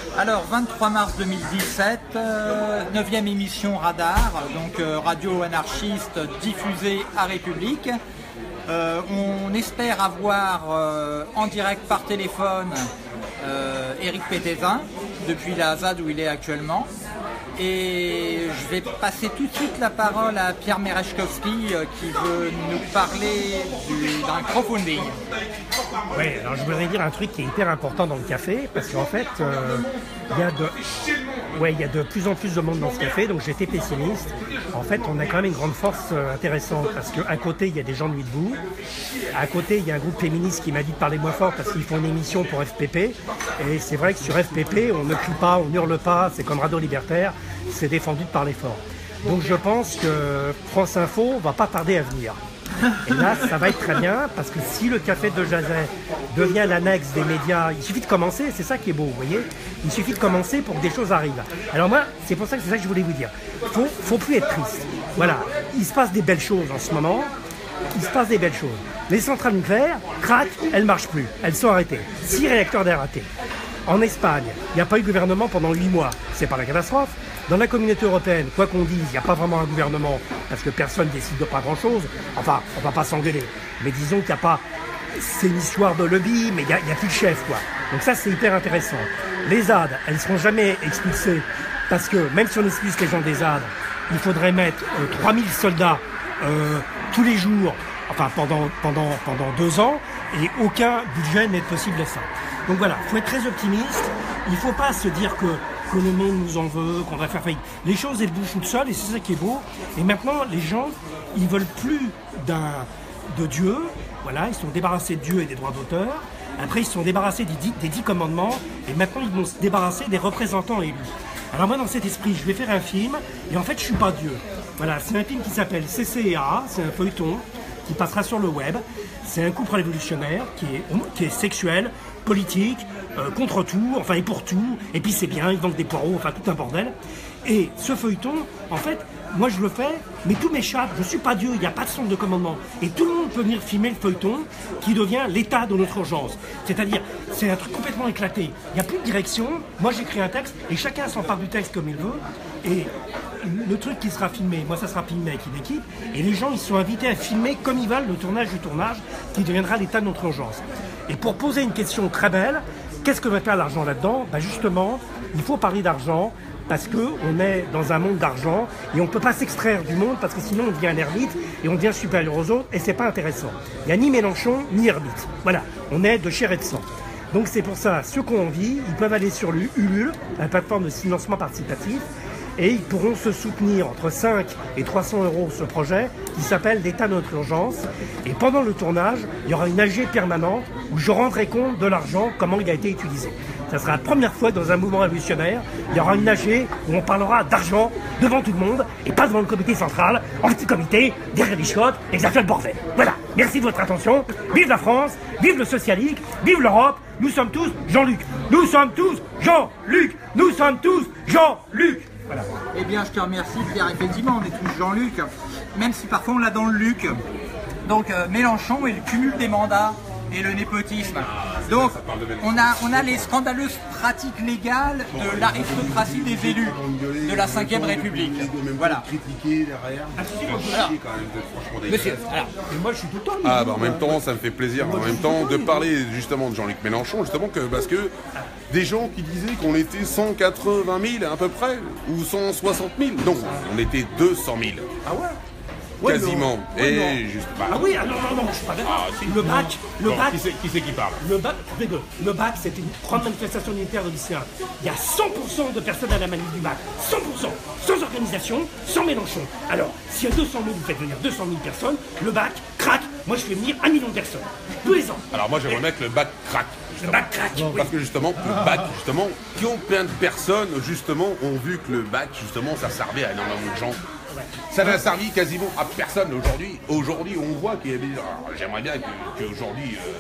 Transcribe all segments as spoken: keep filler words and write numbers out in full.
Alors, vingt-trois mars deux mille dix-sept, euh, neuvième émission Radar, donc euh, radio anarchiste diffusée à République. Euh, on espère avoir euh, en direct par téléphone euh, Éric Pétézin, depuis la Z A D où il est actuellement. Et je vais passer tout de suite la parole à Pierre Merechkowski euh, qui veut nous parler du- d'un crowdfunding. Oui, alors je voudrais dire un truc qui est hyper important dans le café, parce qu'en fait, euh, il y a de... ouais, il y a de plus en plus de monde dans ce café, donc j'étais pessimiste. En fait, on a quand même une grande force euh, intéressante, parce qu'à côté, il y a des gens de nuit debout. À côté, il y a un groupe féministe qui m'a dit de parler moins fort, parce qu'ils font une émission pour F P P. Et c'est vrai que sur F P P, on ne crie pas, on n'hurle pas, c'est comme Radio Libertaire, c'est défendu de parler fort. Donc je pense que France Info va pas tarder à venir. Et là, ça va être très bien, parce que si le café de Jazet devient l'annexe des médias, il suffit de commencer, c'est ça qui est beau, vous voyez. Il suffit de commencer pour que des choses arrivent. Alors moi, c'est pour ça que c'est ça que je voulais vous dire. Faut, faut plus être triste. Voilà, il se passe des belles choses en ce moment. Il se passe des belles choses. Les centrales nucléaires, crac, elles marchent plus. Elles sont arrêtées. Six réacteurs d'air ratés. En Espagne, il n'y a pas eu de gouvernement pendant huit mois. C'est pas la catastrophe. Dans la communauté européenne, quoi qu'on dise, il n'y a pas vraiment un gouvernement parce que personne ne décide de pas grand-chose. Enfin, on va pas s'engueuler. Mais disons qu'il n'y a pas... C'est une histoire de lobby, mais il n'y a, a plus de chef, quoi. Donc ça, c'est hyper intéressant. Les Z A D, elles ne seront jamais expulsées parce que même si on expulse les gens des Z A D, il faudrait mettre euh, trois mille soldats euh, tous les jours, enfin pendant, pendant, pendant deux ans, et aucun budget n'est possible à ça. Donc voilà, il faut être très optimiste. Il ne faut pas se dire que, que le monde nous en veut, qu'on va faire faillite. Les choses, elles bougent toutes seules et c'est ça qui est beau. Et maintenant, les gens, ils veulent plus d'un, de Dieu. Voilà, ils sont débarrassés de Dieu et des droits d'auteur. Après, ils se sont débarrassés des dix, des dix commandements. Et maintenant, ils vont se débarrasser des représentants élus. Alors moi, dans cet esprit, je vais faire un film. Et en fait, je ne suis pas Dieu. Voilà, c'est un film qui s'appelle C C R A. C'est un feuilleton qui passera sur le web. C'est un couple révolutionnaire qui est, qui est sexuel, politique, euh, contre tout, enfin et pour tout, et puis c'est bien, ils vendent des poireaux, enfin tout un bordel. Et ce feuilleton, en fait, moi je le fais, mais tout m'échappe, je ne suis pas Dieu, il n'y a pas de centre de commandement. Et tout le monde peut venir filmer le feuilleton qui devient l'état de notre urgence. C'est-à-dire, c'est un truc complètement éclaté. Il n'y a plus de direction, moi j'écris un texte, et chacun s'empare du texte comme il veut, et le truc qui sera filmé, moi ça sera filmé avec une équipe, et les gens ils sont invités à filmer comme ils veulent le tournage du tournage, qui deviendra l'état de notre urgence. Et pour poser une question très belle, qu'est-ce que va faire l'argent là-dedans? Ben justement, il faut parler d'argent, parce qu'on est dans un monde d'argent, et on ne peut pas s'extraire du monde, parce que sinon on devient un ermite, et on devient supérieur aux autres, et c'est pas intéressant. Il n'y a ni Mélenchon, ni ermite. Voilà, on est de chair et de sang. Donc c'est pour ça, ceux qui ont envie, ils peuvent aller sur Ulule, la plateforme de financement participatif, et ils pourront se soutenir entre cinq et trois cents euros ce projet qui s'appelle l'État de notre urgence. Et pendant le tournage, il y aura une A G permanente où je rendrai compte de l'argent, comment il a été utilisé. Ça sera la première fois que dans un mouvement révolutionnaire, il y aura une A G où on parlera d'argent devant tout le monde et pas devant le comité central, en petit comité, derrière les chiottes, et que ça fait le bordel. Voilà, merci de votre attention. Vive la France, vive le socialisme, vive l'Europe. Nous sommes tous Jean-Luc. Nous sommes tous Jean-Luc. Nous sommes tous Jean-Luc. Voilà. Eh bien, je te remercie, Pierre. Effectivement, on est tous Jean-Luc, même si parfois on l'a dans le Luc. Donc, euh, Mélenchon et le cumul des mandats et le népotisme. Donc, on a, on a les scandaleuses pratiques légales de l'aristocratie des élus de la cinquième République. Voilà. Monsieur, alors, moi je suis tout le temps. Ah bah en même temps ça me fait plaisir en même temps de parler justement de Jean-Luc Mélenchon, justement que parce que des gens qui disaient qu'on était cent quatre-vingt mille à peu près ou cent soixante mille, non, on était deux cent mille. Ah ouais? Ouais, quasiment. Non. Ouais, et non. juste bah, ah oui, ah non, non, non, je suis pas d'accord. Ah, si. Le bac, le bon, bac. qui c'est qui, qui, qui parle? Le bac, le bac, c'était une grande manifestation unitaire de lycéens. Il y a cent pour cent de personnes à la manif du bac. cent pour cent. Sans organisation, sans Mélenchon. Alors, s'il y a deux cent mille, vous faites venir deux cent mille personnes, le bac, craque, moi je fais venir un million de personnes. Tous les ans. Alors moi j'aimerais bien que le bac craque. Le bac craque. Non, oui. parce que justement, le bac, justement, qui ont plein de personnes, justement, ont vu que le bac, justement, ça servait à énormément de gens. Ça n'a servi quasiment à personne aujourd'hui. Aujourd'hui, on voit qu'il y a des... Alors, j'aimerais bien qu'aujourd'hui, euh,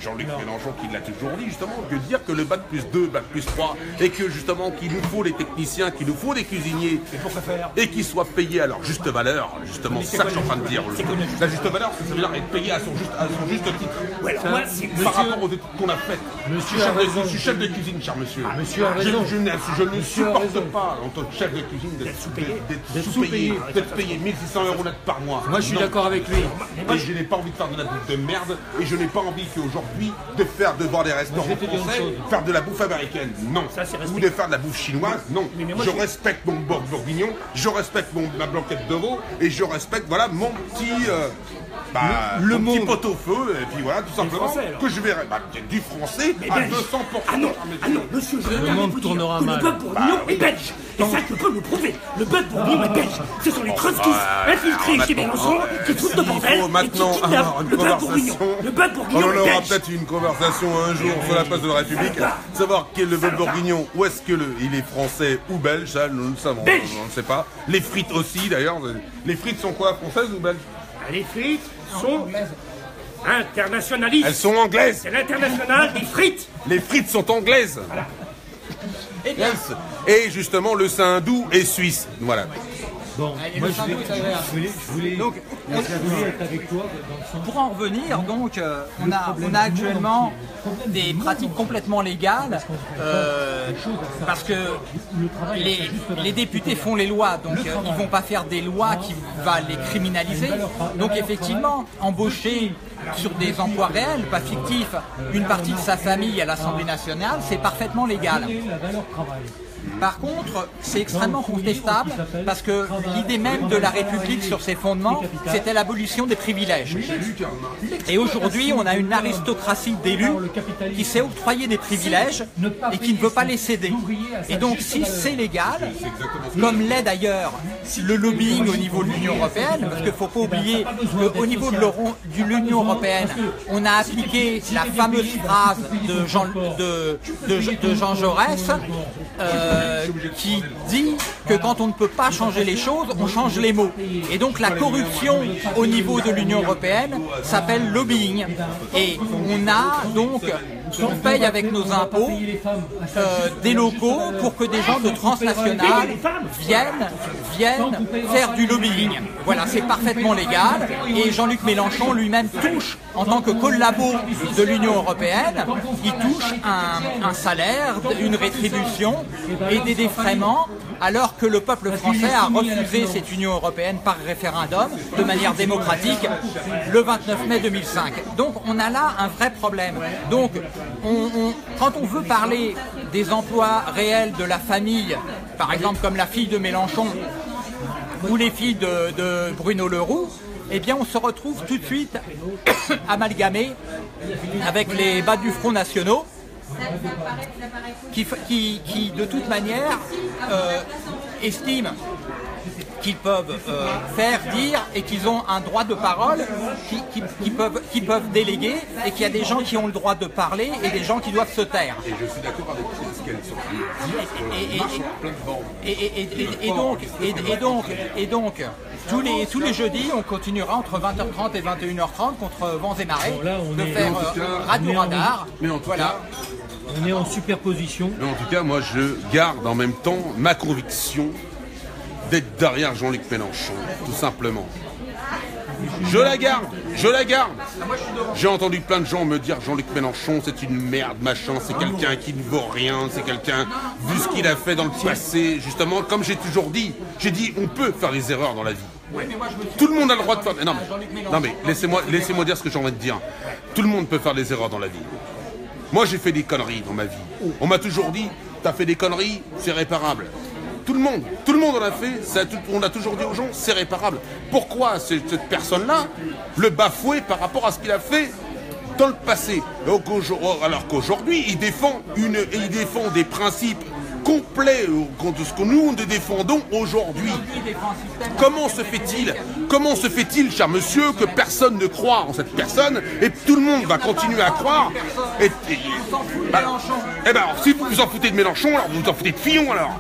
Jean-Luc Mélenchon qui l'a toujours dit justement, que dire que le bac plus deux, bac plus trois, et que justement qu'il nous faut des techniciens, qu'il nous faut des cuisiniers, Et pourquoi faire? et qu'ils soient payés à leur juste valeur, justement, c'est ça que je suis en train de dire. La juste valeur, ça veut dire être payé à son juste, à son juste titre. Ouais, alors moi, c'est- Par rapport aux études qu'on a faites. Monsieur je, suis a chef de, raison. je suis chef de cuisine, cher monsieur. Ah, monsieur a Je- raison. Je, ne- je ne Monsieur a supporte raison. pas, en tant que chef de cuisine, d'être sous-payé. D'être D'être sous-payé. sous-payé. D'être payé mille six cents euros net par mois. Moi, je suis Non. d'accord avec lui. Et je n'ai pas envie de faire de la bouffe de merde, et je n'ai pas envie qu'aujourd'hui de faire de voir des restaurants je vais te dire une français chose. faire de la bouffe américaine. Non. Ça, c'est Ou respecté. de faire de la bouffe chinoise. Non. mais moi, je je- respecte mon bord bourguignon, je respecte mon, ma blanquette de veau, et je respecte voilà mon petit. euh, bah, Le- le mon petit monde. pot au feu, et puis voilà, tout simplement, français, alors. que je verrai bah, du français à belge. deux cents pour cent. Ah non, ah non, monsieur, je Le monde tournera mal. Le bœuf bourguignon Bah oui. est belge. Et ça, je peux le prouver. Le bœuf bourguignon est belge. Ce sont les trotskistes ouais, infiltrés alors chez maintenant, Mélenchon euh, qui foutent s'il le bordel faut et qui maintenant kidnappent avoir une le bœuf bourguignon. conversation. Le bœuf On bourguignon en est aura belge. peut-être une conversation un jour sur la place de la République, savoir quel est le bœuf bourguignon, où est-ce que le, il est français ou belge, ça nous le savons, Belge. on ne sait pas. Les frites aussi d'ailleurs, les frites sont quoi, françaises ou belges? Les frites sont internationalistes. Elles sont anglaises. C'est l'international des frites. Les frites sont anglaises. Eh bien, Yes. Et justement le saindoux est suisse. Voilà. Bon, Et moi le je voulais, sandwich, ça va. je voulais, je voulais, Donc, je voulais être avec toi dans le sens. pour en revenir, donc, euh, on, a, on a actuellement des pratiques complètement légales euh, parce que les, les députés font les lois, donc euh, ils ne vont pas faire des lois qui vont les criminaliser. Donc effectivement, embaucher sur des emplois réels, pas fictifs, une partie de sa famille à l'Assemblée nationale, c'est parfaitement légal. La valeur travail. Par contre, c'est extrêmement contestable parce que l'idée même de la République sur ses fondements, c'était l'abolition des privilèges. Et aujourd'hui, on a une aristocratie d'élus qui s'est octroyé des privilèges et qui ne veut pas les céder. Et donc, si c'est légal, comme l'est d'ailleurs le lobbying au niveau de l'Union européenne, parce qu'il ne faut pas oublier qu'au niveau de l'Euro- de l'Union européenne, on a appliqué la fameuse phrase de Jean, de, de- de Jean Jaurès, euh, qui dit que quand on ne peut pas changer les choses, on change les mots. Et donc la corruption au niveau de l'Union européenne s'appelle lobbying. Et on a donc, on paye avec nos impôts euh, des locaux pour que des gens de transnationales viennent, viennent faire du lobbying. Voilà, c'est parfaitement légal. Et Jean-Luc Mélenchon lui-même touche, en tant que collabo de l'Union européenne, il touche un, un salaire, une rétribution et des défraiements, alors que le peuple français a refusé cette Union européenne par référendum de manière démocratique le vingt-neuf mai deux mille cinq. Donc on a là un vrai problème. Donc on, on- quand on veut parler des emplois réels de la famille, par exemple comme la fille de Mélenchon ou les filles de, de Bruno Le Roux, eh bien on se retrouve tout de suite amalgamé avec les bas du front nationaux qui, f- qui, qui, de toute manière euh, estiment qu'ils peuvent euh, faire, dire et qu'ils ont un droit de parole qui, qui- qui peuvent, qui peuvent déléguer et qu'il y a des gens qui ont le droit de parler et des gens qui doivent se taire. Et je suis d'accord avec ce qu'elles sont en train de dire, Et- et- sur et- plein de bandes. Et, et- et- et donc, et, et donc, et donc tous, les, tous les jeudis, on continuera entre vingt heures trente et vingt et une heures trente contre vents et marées Bon, là, on de est- faire en tout euh, cas, Radio on est en- Radar. Mais en tout Voilà. cas, On est en superposition. mais en tout cas, moi je garde en même temps ma conviction d'être derrière Jean-Luc Mélenchon, tout simplement. Je la garde, je la garde. J'ai entendu plein de gens me dire Jean-Luc Mélenchon c'est une merde, machin, c'est quelqu'un qui ne vaut rien, c'est quelqu'un, vu ce qu'il a fait dans le passé, justement, comme j'ai toujours dit, j'ai dit on peut faire des erreurs dans la vie. Tout le monde a le droit de faire. Non mais, non, mais laissez-moi laissez-moi dire ce que j'ai envie de dire. Tout le monde peut faire des erreurs dans la vie. Moi j'ai fait des conneries dans ma vie. On m'a toujours dit, t'as fait des conneries, c'est réparable. Tout le monde, tout le monde en a fait, ça, tout- on a toujours dit aux gens, c'est réparable. Pourquoi cette, cette personne-là le bafouer par rapport à ce qu'il a fait dans le passé? Donc, aujourd- alors qu'aujourd'hui, il défend, une, il défend des principes complet euh, contre ce que nous nous défendons aujourd'hui. Comment se fait-il, comment se fait-il, cher monsieur, que personne ne croit en cette personne et tout le monde va continuer à croire et, et, bah, eh ben, alors, si vous vous en foutez de Mélenchon, alors vous vous en foutez de Fillon alors.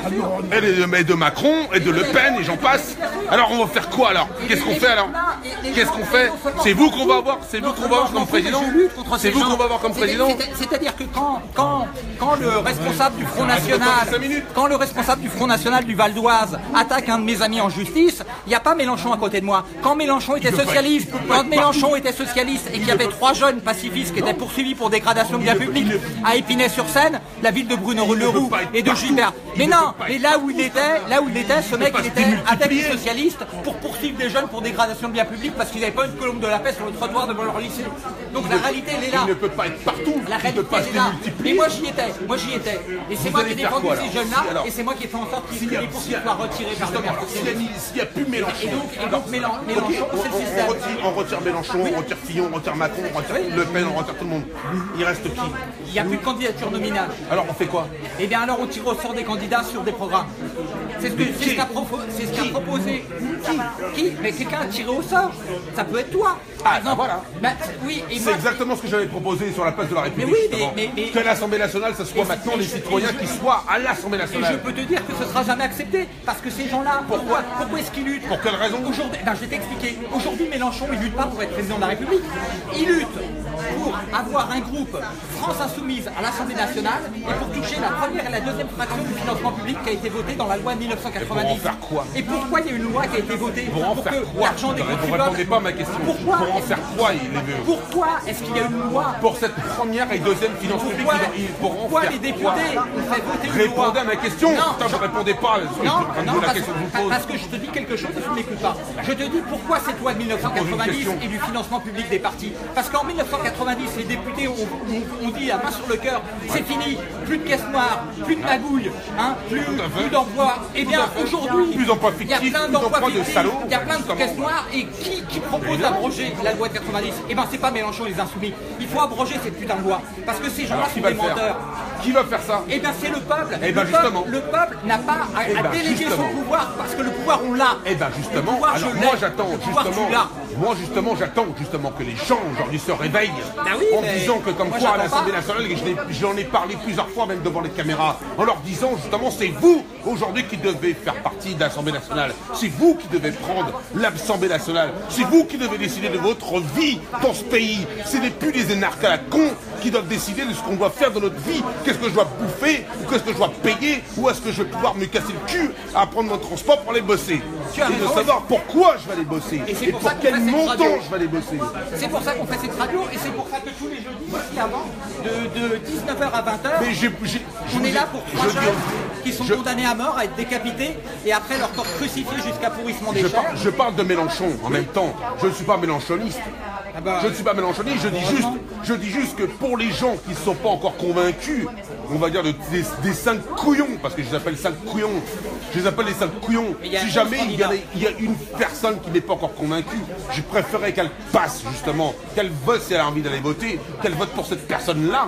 Et de, et de Macron et de Le Pen et j'en passe. Alors on va faire quoi alors? Qu'est-ce qu'on fait alors? Qu'est-ce qu'on fait? C'est vous qu'on va avoir, c'est vous qu'on va avoir comme président? C'est vous qu'on va avoir comme président? C'est-à-dire que quand, quand, quand le responsable du Front National, quand le responsable du Front National du Val d'Oise attaque un de mes amis en justice, il n'y a pas Mélenchon à côté de moi. Quand Mélenchon était socialiste, quand Mélenchon était socialiste et qu'il y avait trois jeunes pacifistes qui étaient poursuivis pour dégradation de biens publics à Épinay-sur-Seine, la ville de Bruno Leroux et de Gilbert. Mais non, mais là où il était, là où il était, ce mec il était avec les socialistes pour poursuivre des jeunes pour dégradation de biens publics parce qu'ils n'avaient pas une colombe de la paix sur le trottoir devant leur lycée. Donc la réalité elle est là. Il ne peut pas être partout. La réalité elle est là. Mais moi j'y étais, moi j'y étais. Et c'est moi qui ai défendu ces jeunes-là et c'est moi qui ai fait en sorte qu'ils les poursuites soient retirés par le maire. S'il n'y a plus Mélenchon. Et donc, et donc Mélenchon, c'est le système. On retire, on retire Mélenchon, on retire Fillon, on retire Macron, on retire Le Pen, on retire tout le monde. Il reste qui? Il n'y a plus de candidature nominale. Alors on fait quoi? Eh bien alors on tire au sort des candidats sur des programmes. C'est ce qu'a ce qu'a propo qu proposé. Qui? Qui? Mais quelqu'un a tiré au sort. Ça peut être toi. Par ah, exemple. Voilà. Bah, oui, c'est exactement ce que j'avais proposé sur la place de la République. Mais oui, mais, mais, mais, que l'Assemblée nationale, ce soit maintenant les citoyens qui soient à l'Assemblée nationale. Et je peux te dire que ce sera jamais accepté. Parce que ces gens-là, pourquoi, pourquoi est-ce qu'ils luttent? Pour quelle raison? Aujourd'hui, ben, je vais t'expliquer. Aujourd'hui, Mélenchon, il lutte pas pour être président de la République. Il lutte pour avoir un groupe France Insoumise à l'Assemblée nationale et pour toucher la première et la deuxième fraction du financement public qui a été votée dans la loi de mille neuf cent quatre-vingt-dix. Et pour en faire quoi? Et pourquoi il y a une loi qui a été votée pour, en pour faire que quoi? l'argent des contribuables... Vous ne répondez pas à ma question. Pourquoi pour en faire quoi il les veut? Pourquoi est-ce qu'il y a une loi? Pour cette première et deuxième finance publique, il pour en pourquoi faire les députés quoi? ont fait voter une loi? Répondez à ma question. Non, Putain, je ne répondais pas. Non, non la parce, question que je vous pose. parce que je te dis quelque chose et tu ne m'écoutes pas. Je te dis pourquoi cette loi de mille neuf cent quatre-vingt-dix et du financement public des partis. Parce qu'en mille neuf cent quatre-vingt-dix, les députés ont, ont, ont dit à main sur le cœur, c'est fini, plus de caisse noire, plus de magouilles, hein, plus, plus d'emplois. Eh bien aujourd'hui, il y a plein d'emplois fictifs, il y a plein de caisses noires et qui, qui propose d'abroger la loi de quatre-vingt-dix? Eh bien c'est pas Mélenchon et les Insoumis. Il faut abroger cette putain de loi. Parce que ces gens-là sont des menteurs. Qui va faire ça? Eh bien c'est le peuple. Eh ben le, justement. peuple le peuple n'a pas à, eh ben à déléguer justement. son pouvoir parce que le pouvoir on l'a. Eh bien justement, pouvoir, alors moi j'attends justement, moi justement j'attends justement que les gens aujourd'hui se réveillent ben oui, en disant que comme moi, quoi à l'Assemblée nationale, et j'en ai parlé plusieurs fois même devant les caméras, en leur disant justement c'est vous aujourd'hui qui devez faire partie de l'Assemblée nationale, c'est vous qui devez prendre l'Assemblée nationale, c'est vous qui devez décider de votre vie dans ce pays, ce n'est plus des énarques à la con qui doivent décider de ce qu'on doit faire de notre vie, qu'est-ce que je dois bouffer, ou qu'est-ce que je dois payer, ou est-ce que je vais pouvoir me casser le cul à prendre mon transport pour aller bosser. Et de savoir pourquoi je vais aller bosser, et, et pour quel montant je vais aller bosser. C'est pour ça qu'on fait cette radio, et c'est pour ça que tous les jeudis, ici avant, de, de dix-neuf heures à vingt heures, Mais j'ai, j'ai, on est là pour trois je, jeunes je, qui sont je, condamnés à mort, à être décapités, et après leur corps crucifié jusqu'à pourrissement des je, chairs. par, je parle de Mélenchon en même temps, je ne suis pas mélenchoniste. Ah bah, je ne suis pas mélenchoniste, je dis, juste, je dis juste que pour les gens qui ne sont pas encore convaincus, on va dire de, des, des cinq couillons, parce que je les appelle cinq couillons, je les appelle les cinq couillons. Si jamais il y, a, il y a une personne qui n'est pas encore convaincue, je préférerais qu'elle passe justement, qu'elle vote si elle a envie d'aller voter, qu'elle vote pour cette personne-là.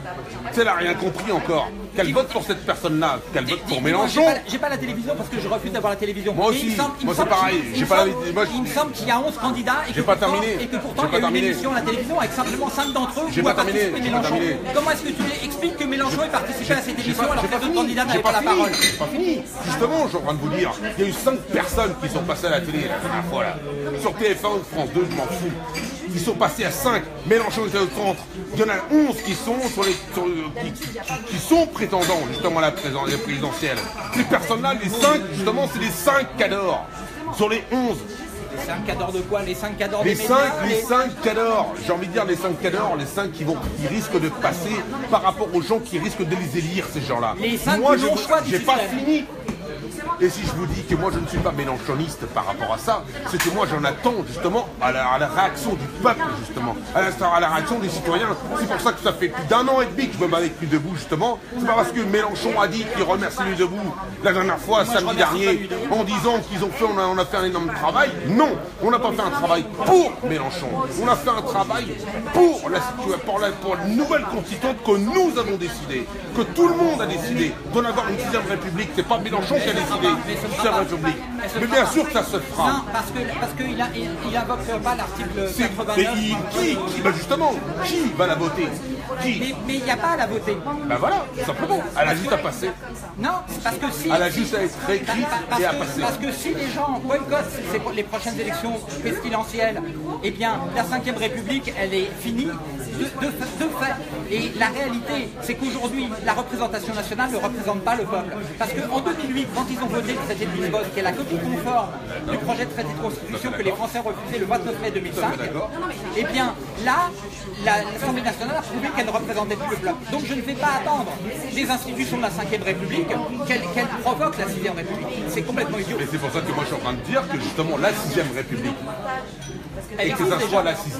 Si elle n'a rien compris encore, qu'elle vote pour cette personne-là, qu'elle vote pour Mélenchon. J'ai pas, pas la télévision parce que je refuse d'avoir la télévision. Moi aussi, semble, moi c'est pareil. Il, pas semble, la, moi, il me semble qu'il y a onze candidats et que, pas pourtant, terminé. et que pourtant il y a pas une terminé. émission à la télévision avec simplement cinq d'entre eux J'ai qui pas ont terminé. participé Mélenchon. Terminé. Comment est-ce que tu expliques que Mélenchon ait participé à cette émission pas, alors que les autres candidats n'avaient pas, pas, pas la parole? C'est pas fini. Justement, je suis en train de vous dire, il y a eu cinq personnes qui sont passées à la télé la dernière fois là. Sur T F un ou France deux, je m'en fous. Ils sont passés à cinq, Mélenchon était au centre. Il y en a onze qui sont, sur les, sur, qui, qui, qui sont prétendants justement à la présidentielle. Ces personnes-là, les cinq, justement, c'est les cinq cadors. Sur les onze. Les cinq cadors de quoi? Les cinq cadors les des cinq, médias, les cinq cadors, j'ai envie de dire les cinq cadors, les cinq qui, vont, qui risquent de passer par rapport aux gens qui risquent de les élire, ces gens-là. Les cinq Moi, qui je ont choix du j'ai pas système. fini. Et si je vous dis que moi je ne suis pas mélenchoniste par rapport à ça, c'est que moi j'en attends justement à la, à la réaction du peuple, justement, à la, à la réaction des citoyens. C'est pour ça que ça fait plus d'un an et demi que je me bats avec Nuit Debout, justement. C'est pas parce que Mélenchon a dit qu'il remercie Nuit Debout la dernière fois, moi, samedi dernier, en disant qu'ils ont fait, on a, on a fait un énorme travail. Non, on n'a pas fait un travail pour Mélenchon. On a fait un travail pour la, pour la, pour la nouvelle constituante que nous avons décidé, que tout le monde a décidé d'en avoir une sixième république. C'est pas Mélenchon qui a décidé une sixième république. Mais bien sûr que ça se fera. Non, parce que parce qu'il a, il, il invoque pas l'article quatre-vingt-neuf. Mais il, qui, qui bah justement, qui va la voter? Qui? Mais il n'y a pas à la voter. Ben voilà, tout simplement. Elle a juste à passer. Non, c'est parce que si... Elle a juste à être réécrite parce et à que, passer. Parce que si les gens boycottent ces- les prochaines élections pestilentielles, eh bien, la cinquième République, elle est finie de, de, de fait. Et la réalité, c'est qu'aujourd'hui, la représentation nationale ne représente pas le peuple. Parce qu'en deux mille huit, quand ils ont voté le traité de Lisbonne, qui est la copie conforme du projet de traité de constitution que les Français ont refusé le vingt-neuf mai deux mille cinq, eh bien, là, la- l'Assemblée nationale a prouvé qu'elle ne représentait plus le peuple. Donc je ne vais pas attendre des institutions de la cinquième République qu'elles qu'elles provoquent la sixième République. C'est complètement idiot. Et c'est pour ça que moi je suis en train de dire que justement la sixième république, Elle et que existe ça déjà. soit la sixième,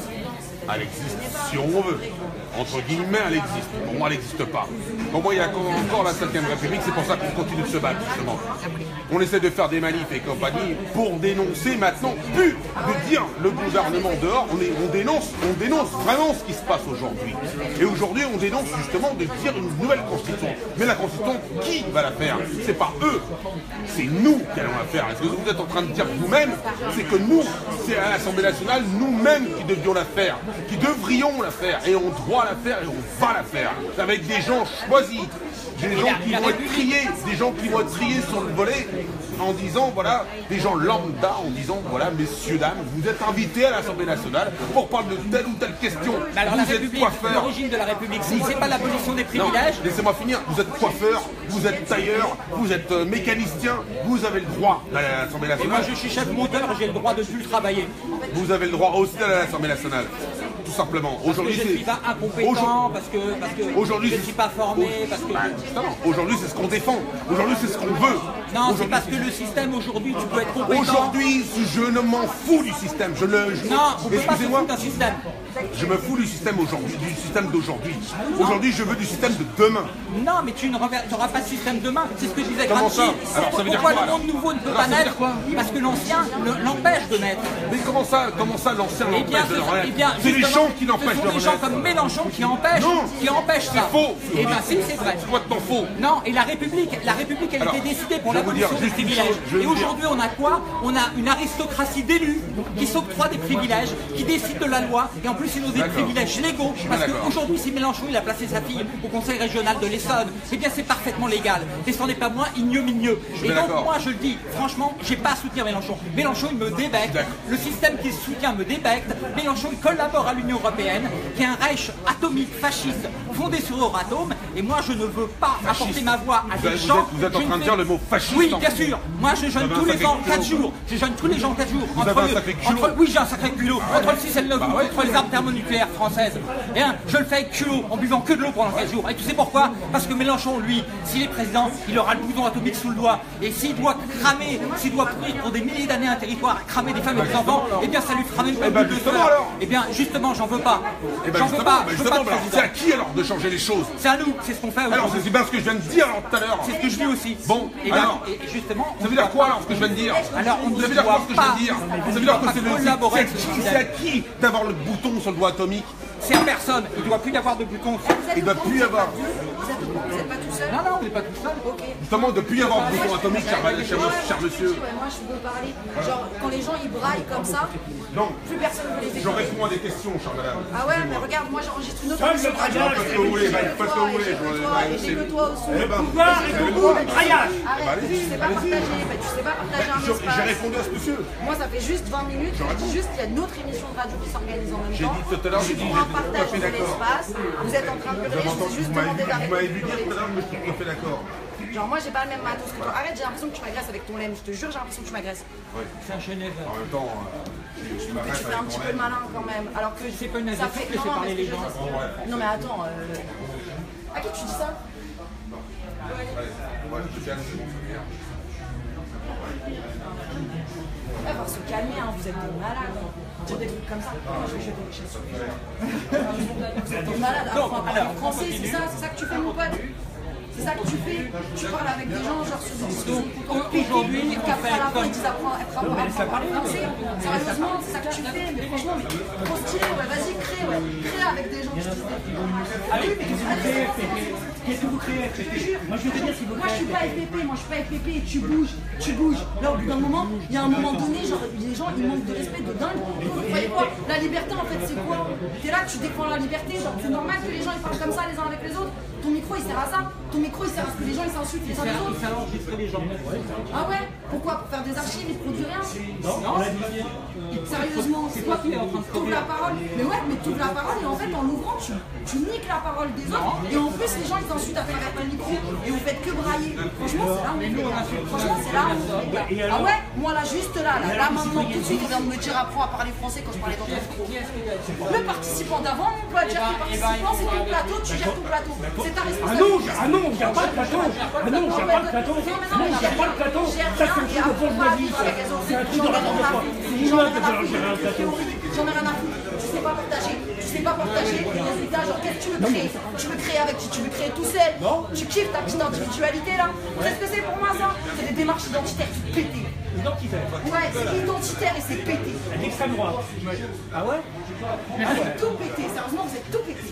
elle existe si on veut. Entre guillemets, elle existe. Pour moi, elle n'existe pas. Pour moi, il y a encore la cinquième République, c'est pour ça qu'on continue de se battre, justement. On essaie de faire des manifs et compagnie pour dénoncer maintenant, plus de dire le gouvernement dehors, on, est, on, dénonce, on dénonce vraiment ce qui se passe aujourd'hui. Et aujourd'hui, on dénonce justement de dire une nouvelle constitution. Mais la constitution, qui va la faire? C'est pas eux, c'est nous qui allons la faire. Est-ce que vous êtes en train de dire vous-même? C'est que nous, c'est à l'Assemblée nationale, nous-mêmes qui devions la faire, qui devrions la faire, et on doit la faire et on va la faire. Avec des gens choisis, des gens qui vont être triés, des gens qui vont être triés sur le volet en disant, voilà, des gens lambda en disant, voilà, messieurs, dames, vous êtes invités à l'Assemblée nationale pour parler de telle ou telle question. Mais alors la Vous êtes République, coiffeur. l'origine de la République, si c'est pas l'abolition des Non, privilèges, laissez-moi finir. Vous êtes coiffeur, vous êtes tailleur, vous êtes euh, mécanicien, vous avez le droit d'aller à l'Assemblée et moi nationale. je suis chef monteur, j'ai le droit de plus travailler. Vous avez le droit aussi d'aller à l'Assemblée nationale. Tout simplement. Parce que Aujourd'hui, je ne suis c'est. pas incompétent, parce que, parce que Aujourd'hui, je ne c'est- suis pas formé, parce que... Bah, justement, aujourd'hui, c'est ce qu'on défend. Aujourd'hui, c'est ce qu'on veut. Non, c'est Aujourd'hui, parce que le système aujourd'hui, tu peux être compétent. Aujourd'hui, je ne m'en fous du système. Je le. je- Non, on peut pas se Excusez-moi. foutre d'un système. Je me fous du système aujourd'hui, du système d'aujourd'hui. Aujourd'hui, je veux du système de demain. Non, mais tu n'auras pas de système demain. C'est ce que disait Comment Gramsci. ça? Alors, ça veut dire Pourquoi quoi, le alors? monde nouveau ne peut Alors, pas ça veut dire naître? quoi? Parce que l'ancien le- l'empêche de naître. Mais comment ça, comment ça, l'ancien Eh bien, l'empêche de ce- renaître? eh bien, C'est les justement, gens qui l'empêchent ce de sont des gens renaître. comme Mélenchon qui empêchent, Non. qui empêchent ça. C'est faux. Eh bien, si, c'est vrai. C'est complètement faux. Non, et la République, la République, elle Alors, était décidée pour je vais vous l'abolition dire des juste une privilèges. chose, je vais Et vous dire. aujourd'hui, on a quoi? On a une aristocratie d'élus qui s'octroient des privilèges, qui décident de la loi, et en plus, ils ont des D'accord. privilèges légaux. suis Parce d'accord. qu'aujourd'hui, si Mélenchon, il a placé sa fille au conseil régional de l'Essonne, eh bien, c'est parfaitement légal. Et ce n'est pas moins ignominieux. Et bien donc, d'accord. moi, je le dis, franchement, j'ai pas à soutenir Mélenchon. Mélenchon, il me débecte. D'accord. Le système qu'il soutient me débecte. Mélenchon, il collabore à l'Union Européenne, qui est un Reich atomique fasciste fondé sur Euratom. Et moi, je ne veux pas apporter ma voix à Vous des êtes- vous gens. êtes- vous êtes en je train ne de fais- dire le mot fasciste Oui, en bien plus. sûr. Moi, je jeûne avez tous un les sacré ans, quatre culot. jours. Je jeûne tous les gens quatre jours. Vous avez un sacré culot. entre- oui, j'ai un sacré culot. Entre le six et le neuf Bah août, ouais. contre les armes thermonucléaires françaises. Et hein, je le fais avec culot, en buvant que de l'eau pendant quatre jours. Et tu sais pourquoi? Parce que Mélenchon, lui, s'il est président, il aura le bouton atomique sous le doigt. Et s'il doit cramer, s'il doit pourrir pour des milliers d'années un territoire, cramer des femmes et des enfants, eh bien, ça lui fera même pas Eh ben, boule de justement, feu. alors. Eh bien, justement, j'en veux pas. Eh ben J'en veux justement, pas. ben Je veux justement, pas de alors, président. c'est à qui alors de changer les choses? C'est à nous, c'est ce qu'on fait Alors, aujourd'hui. c'est bien ce que je viens de dire alors, tout à l'heure. C'est ce que je dis aussi. Bon, et, bien, alors, et justement, ça veut dire quoi alors ce que je viens de dire? Alors, on ne Ça veut dire quoi ce que je doit viens de dire? pas- Ça veut dire que pas c'est le collaborer avec ce c'est- système. c'est à qui d'avoir le bouton sur le doigt atomique? c'est à personne. Il ne doit plus y avoir de bouton. Il ne doit plus y avoir. Vous êtes, vous êtes pas tout seul? Non, non, on n'est pas tout seul. Ok. Justement, de plus y avoir de bouton atomique, cher, cher, cher monsieur. Ouais, moi je peux parler. Genre, quand les gens ils braillent comme ça, Non, plus personne ne veut les je écouter. réponds à des questions, cher madame. Ah ouais, mais regarde, moi j'enregistre une autre émission de radio. Faites ce que vous voulez, bah, faites ce que vous voulez. Et j'ai que toi, et j'ai que toi au son. Eh ben, Pouvoir et beaucoup de braillage. Arrête, tu sais pas partager, bah, tu sais pas partager un je- J'ai espace. répondu à ce monsieur. Moi ça fait juste vingt minutes, je dis juste qu'il y a une autre émission de radio qui s'organise en même J'ai temps. dit tout à l'heure, j'ai dit, Pour un j'étais tout à partage fait de d'accord. l'espace, vous êtes en train de hurler, je vous ai juste Vous m'avez demandé vu, vous d'arrêter m'avez de vu dire hurler. tout à l'heure, mais je suis tout à fait d'accord. Genre moi j'ai pas le même matos que toi. Arrête, j'ai l'impression que tu m'agresses avec ton laine, je te jure j'ai l'impression que tu m'agresses. C'est un Genève. En même temps, euh, je suis Tu m'arrête fais un avec petit mon peu le laine. malin quand même. Alors que C'est pas une ça injustice, fait- laissez non, parler mais les ce que gens. je veux dire- Non mais attends. euh, À qui tu dis ça? Ouais, je Il va se calmer, hein, vous êtes des malades. Dire des trucs comme ça. Moi, je vais jeter des chaises. Vous êtes des malades. Apprends à parler français, c'est ça, c'est ça que tu fais, mon pote. C'est ça que tu fais. Tu parles avec des gens, genre sur des discussions. Aujourd'hui, qu'après à la fin, ils disent apprends à parler français. Sérieusement, c'est ça que tu fais. Mais franchement, mais trop stylé, ouais. Vas-y, crée, ouais. Crée avec des gens qui disent des trucs. Allez, qu'est-ce que vous créez? Qu'est-ce que vous créez? Moi, je vais te dire si vous Moi je suis pas F P P, moi je suis pas F P P, tu bouges, tu bouges. Là au bout d'un moment, il y a un moment donné, genre les gens ils manquent de respect de dingue. Vous voyez quoi? La liberté en fait c'est quoi? T'es là, tu défends la liberté, genre c'est normal que les gens ils parlent comme ça les uns avec les autres. Ton micro il sert à ça, ton micro il sert à ce que les gens ils s'insultent les uns les autres. Il fait enregistrer les gens. Ah ouais? Pourquoi? Pour faire des archives, ils produisent rien? Non, Sérieusement, c'est quoi qui est en train de t'ouvres la parole? Mais ouais, mais t'ouvres la parole et en fait en l'ouvrant tu, tu niques la parole des autres et en plus les gens ils t'insultent à travers ton micro et vous faites que brailler. Franchement c'est là où on est. Franchement c'est là où on est. Ah ouais? Moi là juste là, là, là maintenant tout de suite il vient de me dire apprends à parler français quand je parlais dans ton micro. Le participant d'avant, mon pote, gère ton participant, c'est ton plateau, tu gères ton plateau. C'est ta Ah responsabilité. non, ah non, il n'y a pas de plateau. Ah non, il n'y a pas de plateau. Non, il n'y a pas de plateau. Ça, c'est un truc de bourgeoisie. C'est un truc de n'importe quoi. C'est immense de vouloir gérer un plateau. J'en ai rien à foutre. Tu sais pas partager. Tu sais pas partager les résultats. Genre, qu'est-ce que tu veux créer? Tu veux créer avec qui? Tu veux créer tout seul? Tu kiffes ta petite individualité là? Qu'est-ce que c'est pour moi ça? C'est des démarches identitaires pétées. Identitaire. Ouais, c'est identitaire et c'est pété. L'extrême droite. Ah ouais? Ah, c'est tout pété. Sérieusement, vous êtes tout pété.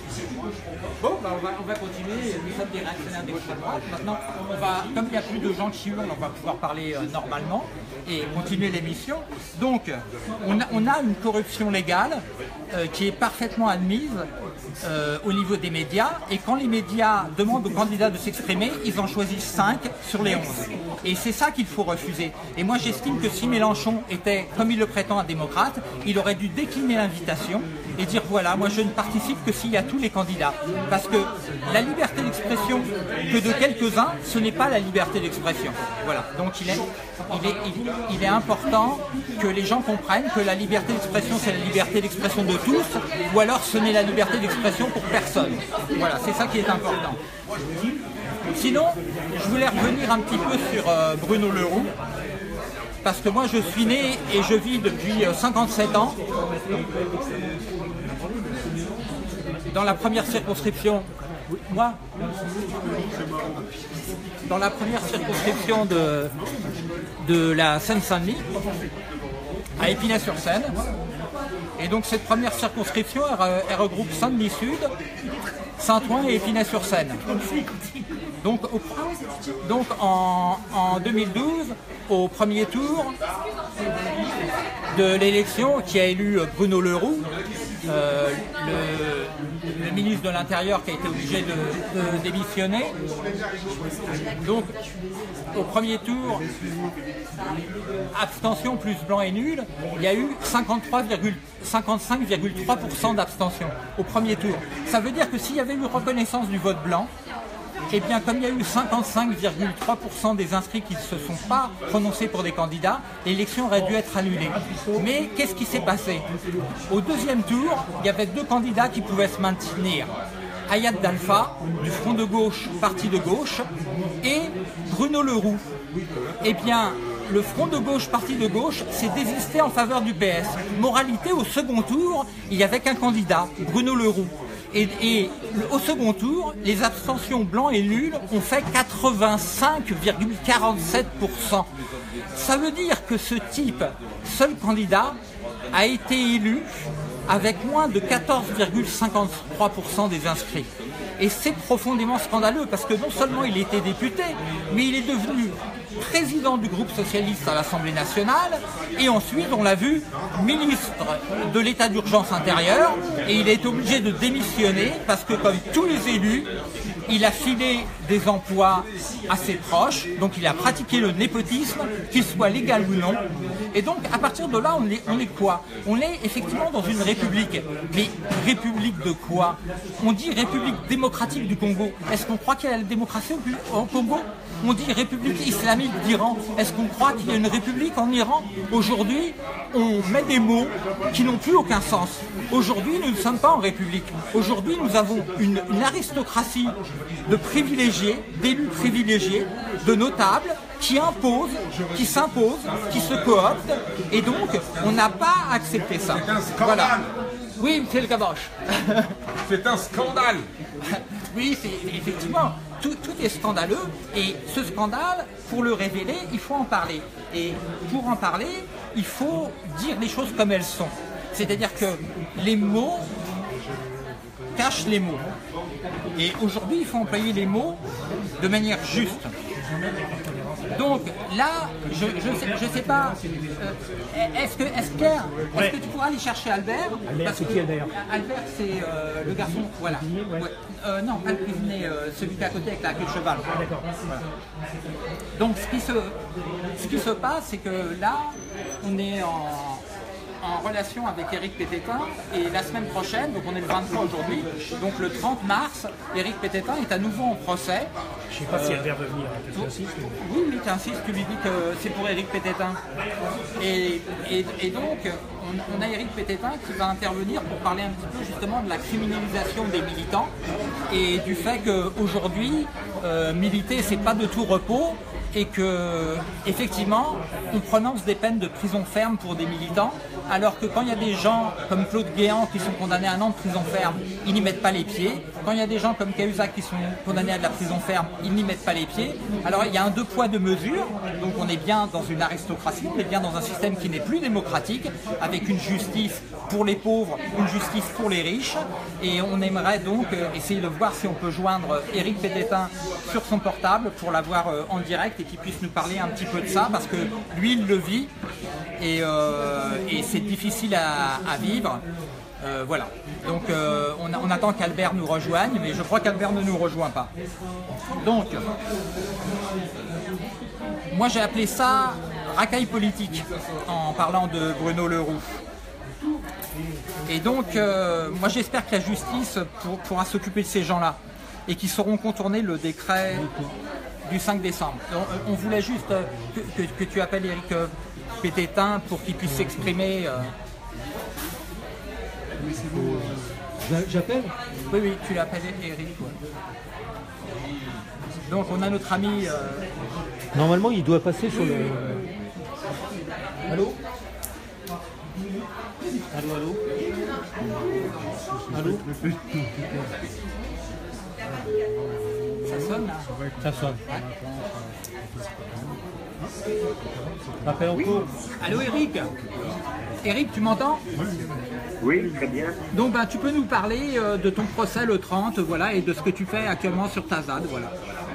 Bon, bah, on, va, on va continuer. Nous sommes des réactionnaires d'extrême droite. Maintenant, on va, comme il n'y a plus de gens qui hurlent, on va pouvoir parler euh, normalement et continuer l'émission. Donc, on a, on a une corruption légale euh, qui est parfaitement admise euh, au niveau des médias. Et quand les médias demandent aux candidats de s'exprimer, ils en choisissent cinq sur les onze. Et c'est ça qu'il faut refuser. Et moi, j'estime que si Mélenchon était, comme il le prétend, un démocrate, il aurait dû décliner l'invitation et dire voilà, moi je ne participe que s'il y a tous les candidats. Parce que la liberté d'expression que de quelques-uns, ce n'est pas la liberté d'expression. Voilà. Donc il est, il, est, il, il est important que les gens comprennent que la liberté d'expression, c'est la liberté d'expression de tous, ou alors ce n'est la liberté d'expression pour personne. Voilà, c'est ça qui est important. Sinon, je voulais revenir un petit peu sur euh, Bruno Le Roux, parce que moi je suis né et je vis depuis cinquante-sept ans dans la première circonscription, moi, dans la première circonscription de, de la Seine-Saint-Denis, à Épinay-sur-Seine. Et donc cette première circonscription, elle, elle regroupe Saint-Denis Sud, Saint-Ouen et Épinay-sur-Seine. Donc, au, donc en, en deux mille douze, au premier tour de l'élection qui a élu Bruno Le Roux, euh, le, le ministre de l'Intérieur qui a été obligé de, de démissionner. Donc au premier tour, abstention plus blanc et nul, il y a eu cinquante-cinq virgule trois pour cent d'abstention au premier tour. Ça veut dire que s'il y avait eu reconnaissance du vote blanc, eh bien, comme il y a eu cinquante-cinq virgule trois pour cent des inscrits qui ne se sont pas prononcés pour des candidats, l'élection aurait dû être annulée. Mais qu'est-ce qui s'est passé? Au deuxième tour, il y avait deux candidats qui pouvaient se maintenir. Hayat Dalfa, du Front de gauche, parti de gauche, et Bruno Le Roux. Eh bien, le Front de gauche, parti de gauche, s'est désisté en faveur du P S. Moralité, au second tour, il n'y avait qu'un candidat, Bruno Le Roux. Et, et au second tour, les abstentions blancs et nuls ont fait quatre-vingt-cinq virgule quarante-sept pour cent. Ça veut dire que ce type, seul candidat, a été élu avec moins de quatorze virgule cinquante-trois pour cent des inscrits. Et c'est profondément scandaleux parce que non seulement il était député, mais il est devenu président du groupe socialiste à l'Assemblée nationale et ensuite, on l'a vu, ministre de l'état d'urgence intérieure et il est obligé de démissionner parce que comme tous les élus, il a filé des emplois à ses proches, donc il a pratiqué le népotisme, qu'il soit légal ou non. Et donc à partir de là, on est, on est quoi? On est effectivement dans une république. Mais république de quoi? On dit république démocratique du Congo. Est-ce qu'on croit qu'il y a la démocratie au Congo? On dit république islamique d'Iran. Est-ce qu'on croit qu'il y a une république en Iran? Aujourd'hui, on met des mots qui n'ont plus aucun sens. Aujourd'hui, nous ne sommes pas en république. Aujourd'hui, nous avons une, une aristocratie de privilégiés, d'élus privilégiés, de notables qui imposent, qui s'imposent, qui se cooptent, et donc on n'a pas accepté ça. C'est un scandale. Voilà. Oui, c'est le caboche. C'est un scandale. Oui, c'est effectivement, tout, tout est scandaleux, et ce scandale, pour le révéler, il faut en parler. Et pour en parler, il faut dire les choses comme elles sont. C'est-à-dire que les mots cachent les mots. Et aujourd'hui, il faut employer les mots de manière juste. Donc là, je ne sais, je sais pas, euh, est-ce que, est-ce Pierre, est-ce que tu pourras aller chercher Albert? Albert, c'est qui Albert? Albert, c'est euh, le garçon, voilà. Ouais. Ouais. Euh, non, pas le cuisinier, euh, celui qui est à côté avec la queue de cheval. Ah, d'accord. Voilà. Donc ce qui se, ce qui se passe, c'est que là, on est en, en relation avec Éric Pététin, et la semaine prochaine, donc on est le vingt-trois aujourd'hui, donc le trente mars, Éric Pététin est à nouveau en procès. Je sais pas si Albert veut venir. Qu'est-ce que tu insistes, mais- Oui, oui, tu insistes, tu lui dis que c'est pour Éric Pététin. Et, et, et donc, on, on a Éric Pététin qui va intervenir pour parler un petit peu justement de la criminalisation des militants et du fait qu'aujourd'hui, euh, militer, c'est pas de tout repos, et que, effectivement, on prononce des peines de prison ferme pour des militants, alors que quand il y a des gens comme Claude Guéant qui sont condamnés à un an de prison ferme, ils n'y mettent pas les pieds. Quand il y a des gens comme Cahuzac qui sont condamnés à de la prison ferme, ils n'y mettent pas les pieds. Alors il y a un deux poids deux mesures, donc on est bien dans une aristocratie, on est bien dans un système qui n'est plus démocratique, avec une justice pour les pauvres, une justice pour les riches, et on aimerait donc euh, essayer de voir si on peut joindre Éric Pététin sur son portable pour l'avoir euh, en direct et qu'il puisse nous parler un petit peu de ça, parce que lui il le vit, et, euh, et c'est difficile à, à vivre. Euh, voilà, donc euh, on, a- on attend qu'Albert nous rejoigne, mais je crois qu'Albert ne nous rejoint pas. Donc, moi j'ai appelé ça racaille politique en parlant de Bruno Leroux. Et donc, euh, moi j'espère que la justice pour- pourra s'occuper de ces gens-là et qu'ils sauront contourner le décret du cinq décembre. On, on voulait juste euh, que, que- que tu appelles Éric euh, Pététin pour qu'il puisse s'exprimer. euh. J'a- J'appelle. Oui, oui, tu l'appelles Éric. Ouais. Donc on a notre ami. euh, Normalement, il doit passer sur le. Allô Allô, allô Allô ça sonne là. Ça sonne. Appel en cours. Allô Éric. Éric, tu m'entends? Oui, très bien. Donc ben, tu peux nous parler euh, de ton procès le trente, voilà, et de ce que tu fais actuellement sur ta Z A D, voilà.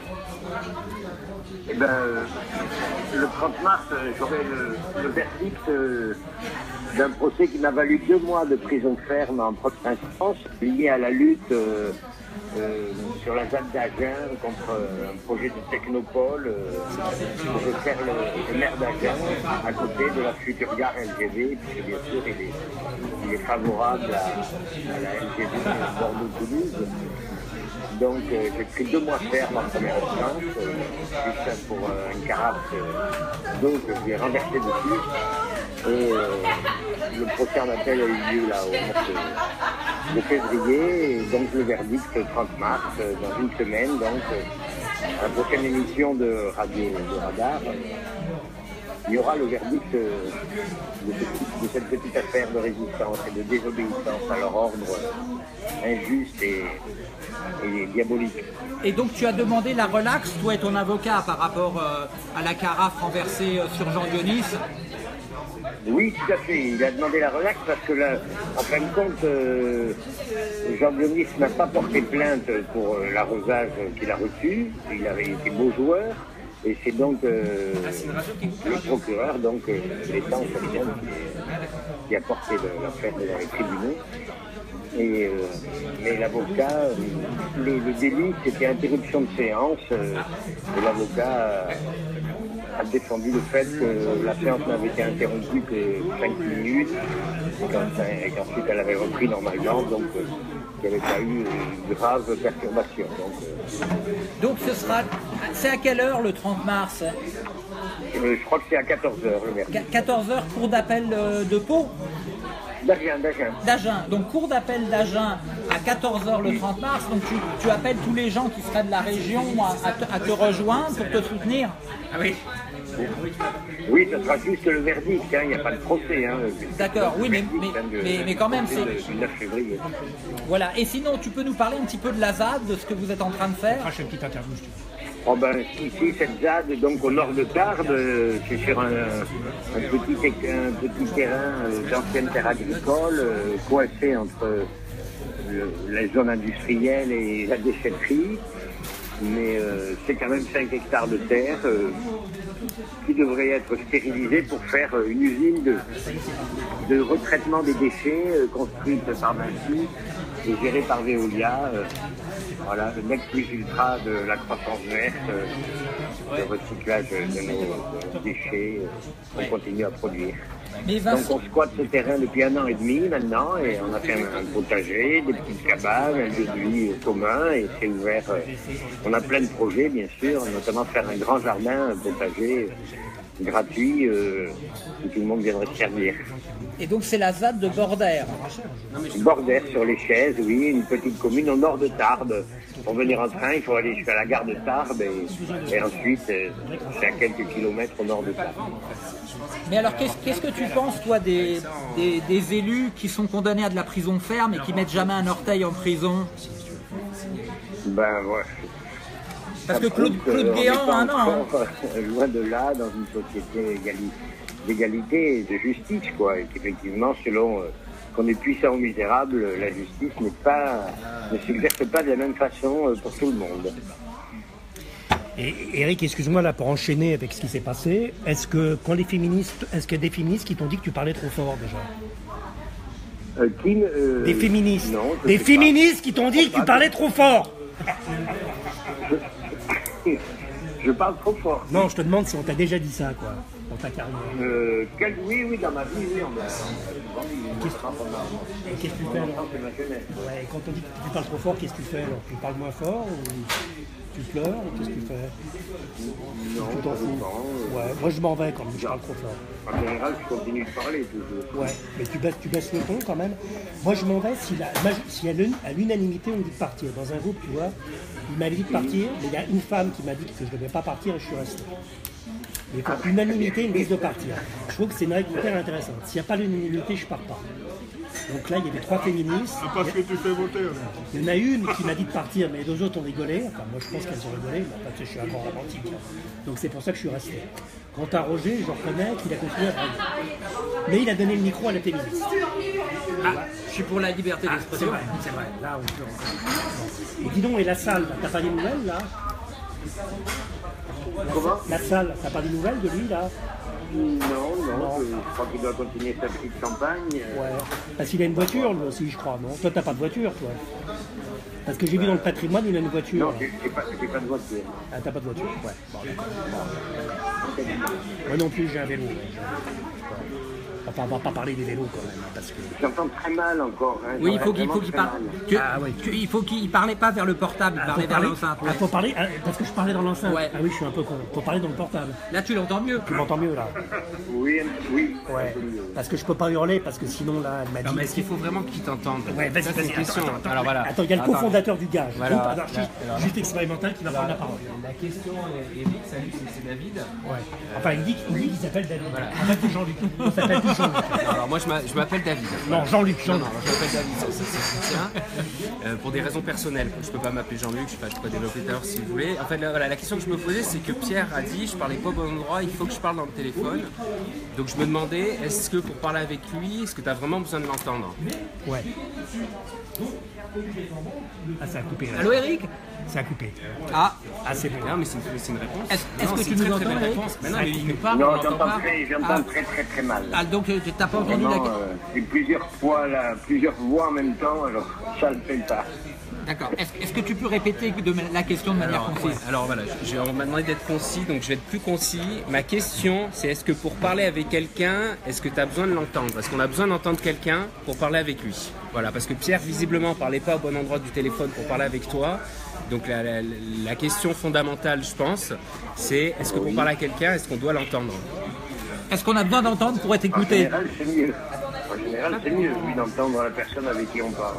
Eh ben, euh, le trente mars, euh, j'aurai le, le verdict euh, d'un procès qui m'a valu deux mois de prison ferme en première instance, lié à la lutte euh, euh, sur la Z A D d'Agen contre euh, un projet de technopole euh, pour faire le, le maire d'Agen à côté de la future gare L G V, puisque bien sûr il est, il est favorable à, à la L G V Bordeaux-Toulouse. Donc euh, j'ai pris deux mois ferme en première instance, euh, juste pour euh, une carafe euh, d'eau que je vais renverser dessus. Et euh, le procès en appel a eu lieu là au mois de, de février, et donc le verdict trente mars, euh, dans une semaine, donc euh, à la prochaine émission de Radio de Radar. Euh, il y aura le verdict euh, de, ce- de cette petite affaire de résistance et de désobéissance à leur ordre euh, injuste et, et diabolique. Et donc tu as demandé la relaxe, toi et ton avocat, par rapport euh, à la carafe renversée euh, sur Jean Dionis. Oui, tout à fait. Il a demandé la relaxe parce que là, en fin de compte, euh, Jean Dionis n'a pas porté plainte pour euh, l'arrosage qu'il a reçu. Il avait été beau joueur. Et c'est donc euh, le procureur, donc euh, l'État en fait, qui, qui a porté le- l'affaire devant les tribunaux. Et, euh, mais l'avocat, euh, le, le délit, c'était interruption de séance. euh, et l'avocat a, a défendu le fait que la séance n'avait été interrompue que cinq minutes et qu'en- et qu'ensuite elle avait repris normalement, donc euh, il n'y avait pas eu une grave perturbation. Donc, euh, Donc ce sera, c'est à quelle heure le trente mars? euh, je crois que c'est à quatorze heures le mercredi. quatorze heures, cour d'appel euh, de Pau? D'Agen, d'Agen. D'Agen. Donc cours d'appel d'Agen à quatorze heures le trente mars. Donc tu, tu appelles tous les gens qui seraient de la région à, à, te, à te rejoindre pour te soutenir. Ah oui. Oui, ça sera juste le verdict, hein, il n'y a pas de procès. Hein, D'accord, oui, mais, mais, de, mais, mais quand même, c'est... Du neuf février. Voilà, et sinon, tu peux nous parler un petit peu de la Z A D, de ce que vous êtes en train de faire? Ah, je fais une petite interview. Oh ben, ici, cette Z A D, donc au nord de Tarbes, euh, c'est sur un, un, petit, un petit terrain euh, d'ancienne terre agricole, euh, coincé entre euh, le, la zone industrielle et la déchetterie. Mais euh, c'est quand même cinq hectares de terre euh, qui devraient être stérilisés pour faire euh, une usine de, de retraitement des déchets euh, construite par Vinci et gérée par Veolia. Euh, voilà, le next plus ultra de la croissance verte, euh, le recyclage de nos, de nos déchets euh, qu'on continue à produire. Mais Donc Vincent... on squatte ce terrain depuis un an et demi maintenant et on a fait un, un potager, des petites cabanes, un lieu de vie commun et c'est ouvert. Euh, on a plein de projets bien sûr, notamment faire un grand jardin, un potager euh, gratuit euh, où tout le monde viendrait se servir. Et donc c'est la Z A D de Bordère. Bordère sur les Chaises, oui, une petite commune au nord de Tarbes. Pour venir en train, il faut aller jusqu'à la gare de Tarbes et, et ensuite euh, c'est à quelques kilomètres au nord de Tarbes. Mais alors qu'est-ce qu'est-ce que tu penses toi des, des, des élus qui sont condamnés à de la prison ferme et qui mettent jamais un orteil en prison? Ben ouais. Parce que Ça Claude, prouve Claude qu'on Guéant, n'est pas un an. Hein. encore, euh, loin de là, dans une société égali- d'égalité et de justice, quoi. Et qu'effectivement, selon euh, qu'on est puissant ou misérable, la justice n'est pas, ne s'exerce pas de la même façon euh, pour tout le monde. Et Eric, excuse-moi là pour enchaîner avec ce qui s'est passé. Est-ce que quand les féministes, est-ce qu'il y a des féministes qui t'ont dit que tu parlais trop fort déjà? Euh, qui, euh, Des féministes. Non, je des sais féministes qui t'ont dit que tu parlais trop fort. pas. Je parle trop fort. Non, je te demande si on t'a déjà dit ça, quoi, dans ta carrière. Euh, quel- oui, oui, dans ma vie, oui, on m'a souvent dit. Et qu'est-ce que tu fais alors? C'est ma jeunesse. Ouais, et quand on dit que tu parles trop fort, qu'est-ce que tu fais alors? Tu parles moins fort ou tu pleures ou qu'est-ce que tu fais? Non, Tu t'en ça fous? dépend, euh, Ouais, moi je m'en vais quand même, je parle trop fort. En général, je continue de parler toujours. Ouais, mais tu baisses, tu baisses le ton quand même. Moi je m'en vais si, la, si à l'un- à l'unanimité on me dit de partir. Dans un groupe, tu vois, il m'a dit de partir, mais il y a une femme qui m'a dit que je ne devais pas partir et je suis resté. Mais par l'unanimité, ils me disent de partir. Je trouve que c'est une règle hyper intéressante. S'il n'y a pas l'unanimité, je pars pas. Donc là, il y avait trois féministes. C'est parce que tu fais voter. Il y en a une qui m'a dit de partir, mais les deux autres ont rigolé. Enfin, moi, je pense qu'elles ont rigolé, mais parce que je suis un grand romantique. Donc c'est pour ça que je suis resté. Quant à Roger, je reconnais qu'il a continué à parler. Mais il a donné le micro à la féministe. Ah, je suis pour la liberté C'est d'expression. vrai, c'est vrai. Là, on peut encore. Et dis donc, et la salle, t'as pas des nouvelles, là? Comment? La salle, t'as pas des nouvelles de lui, là? Non, non, je, je crois qu'il doit continuer sa petite campagne. euh, Ouais. Parce qu'il a une voiture, lui aussi, je crois, non? Toi, t'as pas de voiture, toi? Parce que j'ai vu dans le patrimoine, il a une voiture. Non, j'ai j'ai pas, j'ai pas de voiture. Ah, t'as pas de voiture? Ouais. Bon, d'accord. Moi non plus, j'ai un vélo. Enfin, on va pas parler des vélos quand même, hein, parce que... J'entends très mal encore. Hein, Oui, il faut j'entends qu'il faut vraiment qu'il très parle. mal. Tu- Ah, oui. tu- il faut qu'il parlait pas vers le portable, il Ah, parlait faut vers parler, l'enceinte. ah, ouais. faut parler, ah, parce que je parlais dans l'enceinte. Ouais. Ah oui, je suis un peu con. Faut parler dans le portable. Là, tu l'entends mieux. Tu m'entends mieux, là? Oui, oui. Ouais. Parce que je peux pas hurler, parce que sinon, là, elle m'a dit... Non, mais est-ce qu'il faut vraiment qu'ils t'entendent? Ouais, vas-y, Ça, c'est vas-y, une question. attends, attends, Alors voilà. Attends, il y a le Attends. cofondateur du gage, Voilà, groupe anarchiste, là, alors, juste expérimental, qui va prendre la parole. La question est Eric, salut, c'est c'est David. Ouais. Enfin, il dit qu'il dit qu'il s'appelle David. Voilà. En fait, c'est Jean-Luc. Il s'appelle plus Jean-Luc. Alors moi je m'a- je m'appelle David. Non, Jean-Luc, Non, Jean-Luc. non, je m'appelle David, ça, ça, ça se tient. Euh, pour des raisons personnelles. Je peux pas m'appeler Jean-Luc, je ne peux pas développer tout à l'heure si vous voulez. En fait, la, voilà, la question que je me posais, c'est que Pierre a dit, je parlais pas au bon endroit, il faut que je parle dans le téléphone. Donc je me demandais, est-ce que pour parler avec lui, est-ce que tu as vraiment besoin de l'entendre? Ouais. Ah, ça a coupé, là. Allô, Eric? Ça a coupé. Ah, Ah, c'est bon. Non, mais c'est une, c'est une réponse. Est-ce- est-ce Non, que c'est tu une nous très, très entends, belle Eric? réponse. Mais non, mais il nous parle, on Non, l'entend j'entends pas. très, j'entends Ah. très, très, très mal. ah, donc euh, t'as pas entendu la Vraiment, question. euh, c'est plusieurs fois, là, plusieurs voix en même temps, alors ça ne fait pas. D'accord. Est-ce est-ce que tu peux répéter de ma- la question de manière Alors, concise? ouais, alors voilà, je- on m'a demandé d'être concis, donc je vais être plus concis. Ma question, c'est est-ce que pour parler avec quelqu'un, est-ce que tu as besoin de l'entendre? Est-ce qu'on a besoin d'entendre quelqu'un pour parler avec lui? Voilà, parce que Pierre, visiblement, parlait pas au bon endroit du téléphone pour parler avec toi. Donc la, la- la question fondamentale, je pense, c'est est-ce que pour parler à quelqu'un, est-ce qu'on doit l'entendre? Est-ce qu'on a besoin d'entendre pour être En écouté? général, c'est mieux. En général, général, c'est mieux, oui, d'entendre la personne avec qui on parle.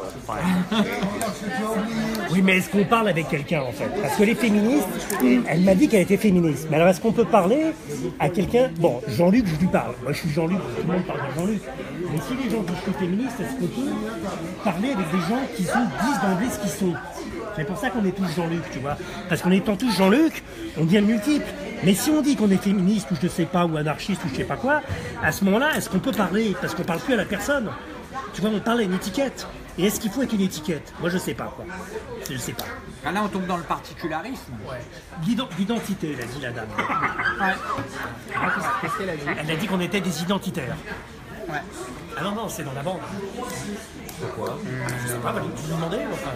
Oui, mais est-ce qu'on parle avec quelqu'un en fait? Parce que les féministes, elle m'a dit qu'elle était féministe. Mais alors est-ce qu'on peut parler à quelqu'un? Bon, Jean-Luc, je lui parle. Moi je suis Jean-Luc, tout le monde parle de Jean-Luc. Mais si les gens qui sont féministes, est-ce qu'on peut parler avec des gens qui sont, disent d'emblée ce qu'ils sont? C'est pour ça qu'on est tous Jean-Luc, tu vois. Parce qu'en étant tous Jean-Luc, on devient multiple. Mais si on dit qu'on est féministe ou je ne sais pas, ou anarchiste ou je ne sais pas quoi, à ce moment-là, est-ce qu'on peut parler? Parce qu'on ne parle plus à la personne. Tu vois, on parle à une étiquette. Et est-ce qu'il faut être une étiquette? Moi, je ne sais pas, quoi. Je ne sais pas. Ah, là, on tombe dans le particularisme. Ouais. L'ident- L'identité, elle a dit la dame. Ouais. Qu'est-ce qu'elle a dit? Elle a dit qu'on était des identitaires. Ouais. Ah non, non, c'est dans la bande. Pourquoi? Je sais pas, bah, tu lui demandais enfin,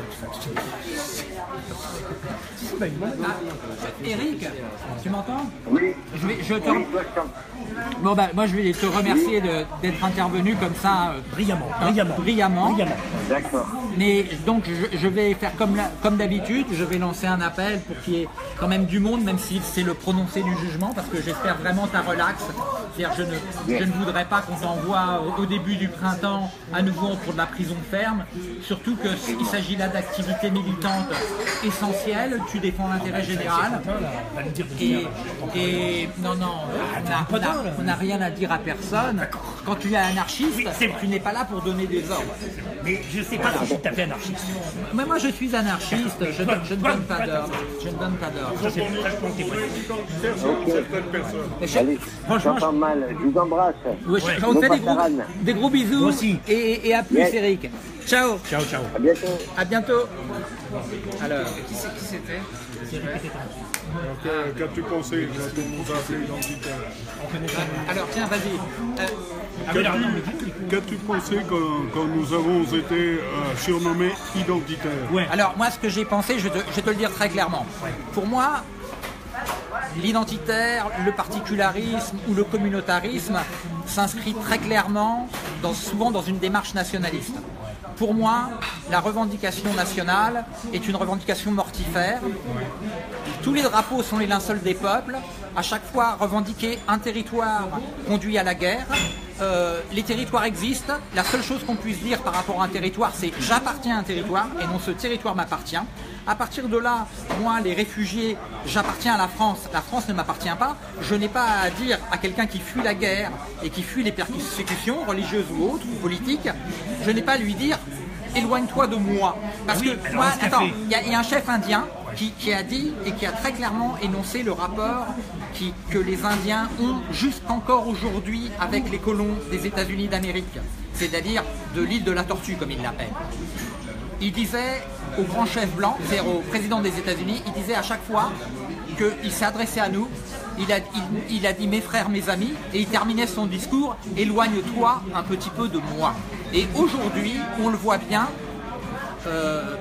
bah, il demande. Ah, Eric, tu m'entends? Oui, Je vais, je te... oui, toi, je t'en- Bon, bah, moi, je vais te remercier de- d'être intervenu comme ça. euh, Brillamment, hein, brillamment. brillamment. Brillamment. D'accord. Mais donc je, je vais faire comme, la- comme d'habitude, je vais lancer un appel pour qu'il y ait quand même du monde, même si c'est le prononcé du jugement, parce que j'espère vraiment ta relax. C'est-à-dire je ne, je ne voudrais pas qu'on t'envoie au, au début du printemps à nouveau pour de la prison ferme, surtout qu'il s'agit là d'activités militantes essentielles, tu défends l'intérêt général. Va lui dire de Et, dire. et non, non, on n'a- on n'a- on n'a rien à dire à personne. Quand tu es anarchiste, Oui, c'est vrai. tu n'es pas là pour donner des ordres. Mais je sais pas si je suis tout à fait anarchiste. Mais moi je suis anarchiste, je, ne- je ne donne pas d'ordre. Je ne donne pas d'ordre. Ça, c'est vachement témoigné. Mais je- Allez, Franchement, j'entends mal. Je vous embrasse. je, ouais, je- Ouais. on te fait des gros, Taran. des gros bisous Moi aussi. et, et à plus Yes. Eric. Ciao, Ciao, ciao. À bientôt. à bientôt. Alors, Qui c'est qui c'était? Euh, Qu'as-tu pensé quand on nous a appelé identitaire? alors tiens, vas-y. Euh, Ah, mais là, non, mais- Qu'as-tu pensé quand, quand nous avons été euh, surnommés identitaires? Ouais. alors moi ce que j'ai pensé, je, te- je vais te le dire très clairement. Pour moi, l'identitaire, le particularisme ou le communautarisme s'inscrit très clairement, dans, souvent dans une démarche nationaliste. Pour moi, la revendication nationale est une revendication mortifère. Tous les drapeaux sont les linceuls des peuples. À chaque fois, revendiquer un territoire conduit à la guerre. Euh, les territoires existent. La seule chose qu'on puisse dire par rapport à un territoire, c'est j'appartiens à un territoire et non ce territoire m'appartient. À partir de là, moi, les réfugiés, j'appartiens à la France. La France ne m'appartient pas. Je n'ai pas à dire à quelqu'un qui fuit la guerre et qui fuit les persécutions religieuses ou autres, ou politiques, je n'ai pas à lui dire éloigne-toi de moi. Parce Oui, que, alors, moi, ce qu'a attends, fait. il y, a- il y a un chef indien qui, qui a dit et qui a très clairement énoncé le rapport qui- que les Indiens ont jusqu'encore aujourd'hui avec les colons des États-Unis d'Amérique, c'est-à-dire de l'île de la Tortue, comme il l'appelle. Il disait au grand chef blanc, c'est-à-dire au président des États-Unis, il disait à chaque fois qu'il s'est adressé à nous, il a, il, il a dit mes frères, mes amis, et il terminait son discours, éloigne-toi un petit peu de moi. Et aujourd'hui, on le voit bien, euh,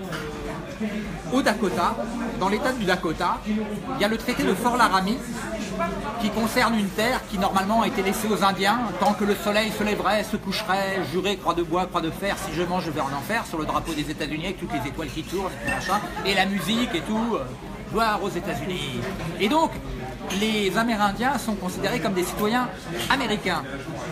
au Dakota, dans l'état du Dakota, il y a le traité de Fort Laramie qui concerne une terre qui normalement a été laissée aux Indiens tant que le soleil se lèverait, se coucherait, juré croix de bois, croix de fer, si je mange je vais en enfer, sur le drapeau des États-Unis avec toutes les étoiles qui tournent et tout machin, et la musique et tout, euh, gloire aux États-Unis. Et donc, les Amérindiens sont considérés comme des citoyens américains.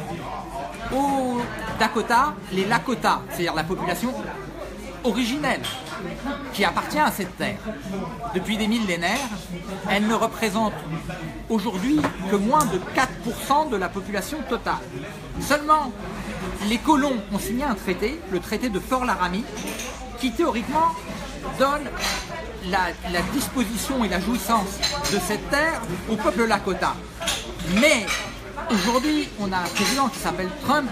Au Dakota, les Lakota, c'est-à-dire la population originelle qui appartient à cette terre. Depuis des millénaires, elle ne représente aujourd'hui que moins de quatre pour cent de la population totale. Seulement, les colons ont signé un traité, le traité de Fort Laramie, qui théoriquement donne la, la disposition et la jouissance de cette terre au peuple Lakota. Mais aujourd'hui, on a un président qui s'appelle Trump,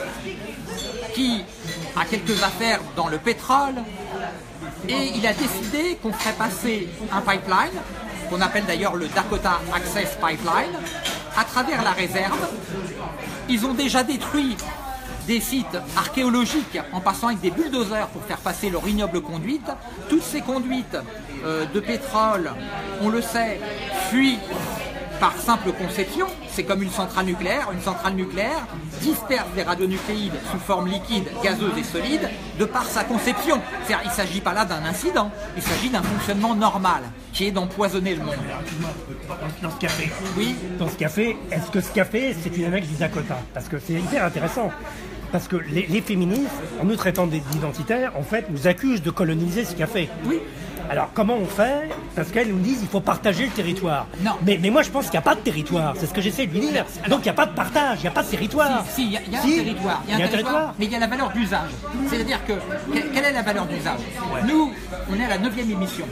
qui a quelques affaires dans le pétrole, et il a décidé qu'on ferait passer un pipeline, qu'on appelle d'ailleurs le Dakota Access Pipeline, à travers la réserve. Ils ont déjà détruit des sites archéologiques en passant avec des bulldozers pour faire passer leur ignoble conduite. Toutes ces conduites euh, de pétrole, on le sait, fuient par simple conception. C'est comme une centrale nucléaire. Une centrale nucléaire disperse des radionucléides sous forme liquide, gazeuse et solide de par sa conception. C'est-à-dire, il ne s'agit pas là d'un incident, il s'agit d'un fonctionnement normal qui est d'empoisonner le monde. Dans ce café. Oui. Dans ce café, est-ce que ce café, c'est une annexe du Dakota? Parce que c'est hyper intéressant. Parce que les, les féministes, en nous traitant d'identitaires, en fait, nous accusent de coloniser ce café. Oui. Alors comment on fait? Parce qu'elles nous disent qu'il faut partager le territoire. Non. Mais, mais moi je pense qu'il n'y a pas de territoire, c'est ce que j'essaie de lui dire. Donc il n'y a pas de partage, il n'y a pas de territoire. Si, il y a, y a Si. un territoire, il y a un territoire, mais il y a la valeur d'usage. C'est-à-dire que, que- quelle est la valeur d'usage? Nous, on est à la neuvième émission.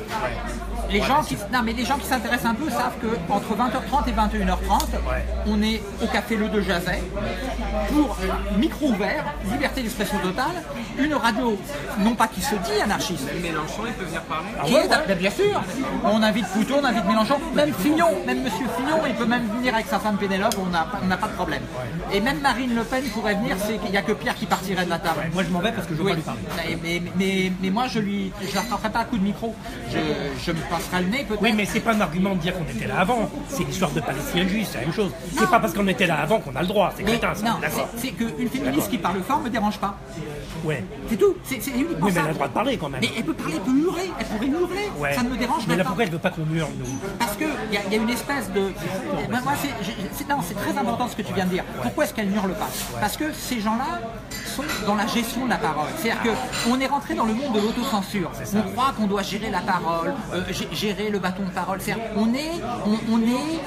Les gens qui, non, mais les gens qui s'intéressent un peu savent qu'entre vingt heures trente et vingt et une heures trente, on est au Café Le De Jazet pour euh, micro ouvert, liberté d'expression totale, une radio, non pas qui se dit anarchiste, Mélenchon, il peut venir parler. qui est, ben, bien sûr, on invite Poutou, on invite Mélenchon, même Fillon, même Monsieur Fillon, il peut même venir avec sa femme Pénélope, on n'a on n'a pas de problème. Et même Marine Le Pen pourrait venir, c'est qu'il n'y a que Pierre qui partirait de la table. Moi je m'en vais parce que je veux Oui. pas lui parler. Mais, mais, mais, mais moi je lui, je la frapperai pas à coup de micro. Je, je me passerai le nez peut-être. Oui, mais c'est pas un argument de dire qu'on était là avant. C'est l'histoire de Palestine juive, c'est la même chose. C'est pas parce qu'on était là avant qu'on a le droit. C'est Mais crétin, ça. non, D'accord. c'est c'est qu'une féministe qui parle fort me dérange pas. Ouais. C'est tout. C'est c'est uniquement Oui, mais ça. elle a le droit de parler quand même. Mais elle peut parler, elle peut hurler, elle pourrait hurler. Ouais. Ça ne me dérange Mais là, pas. pourquoi elle veut pas qu'on hurle, nous? Parce qu'il y, a- y a une espèce de... Moi, moi, c'est- j'ai- c'est non, c'est très important ce que tu viens de dire. Pourquoi est-ce qu'elle n'hurle pas? Parce que ces gens-là sont dans la gestion de la parole. C'est-à-dire qu'on est rentré dans le monde de l'autocensure. On croit qu'on doit gérer la parole, euh, gé- gérer le bâton de parole. C'est-à-dire on est... On, on est...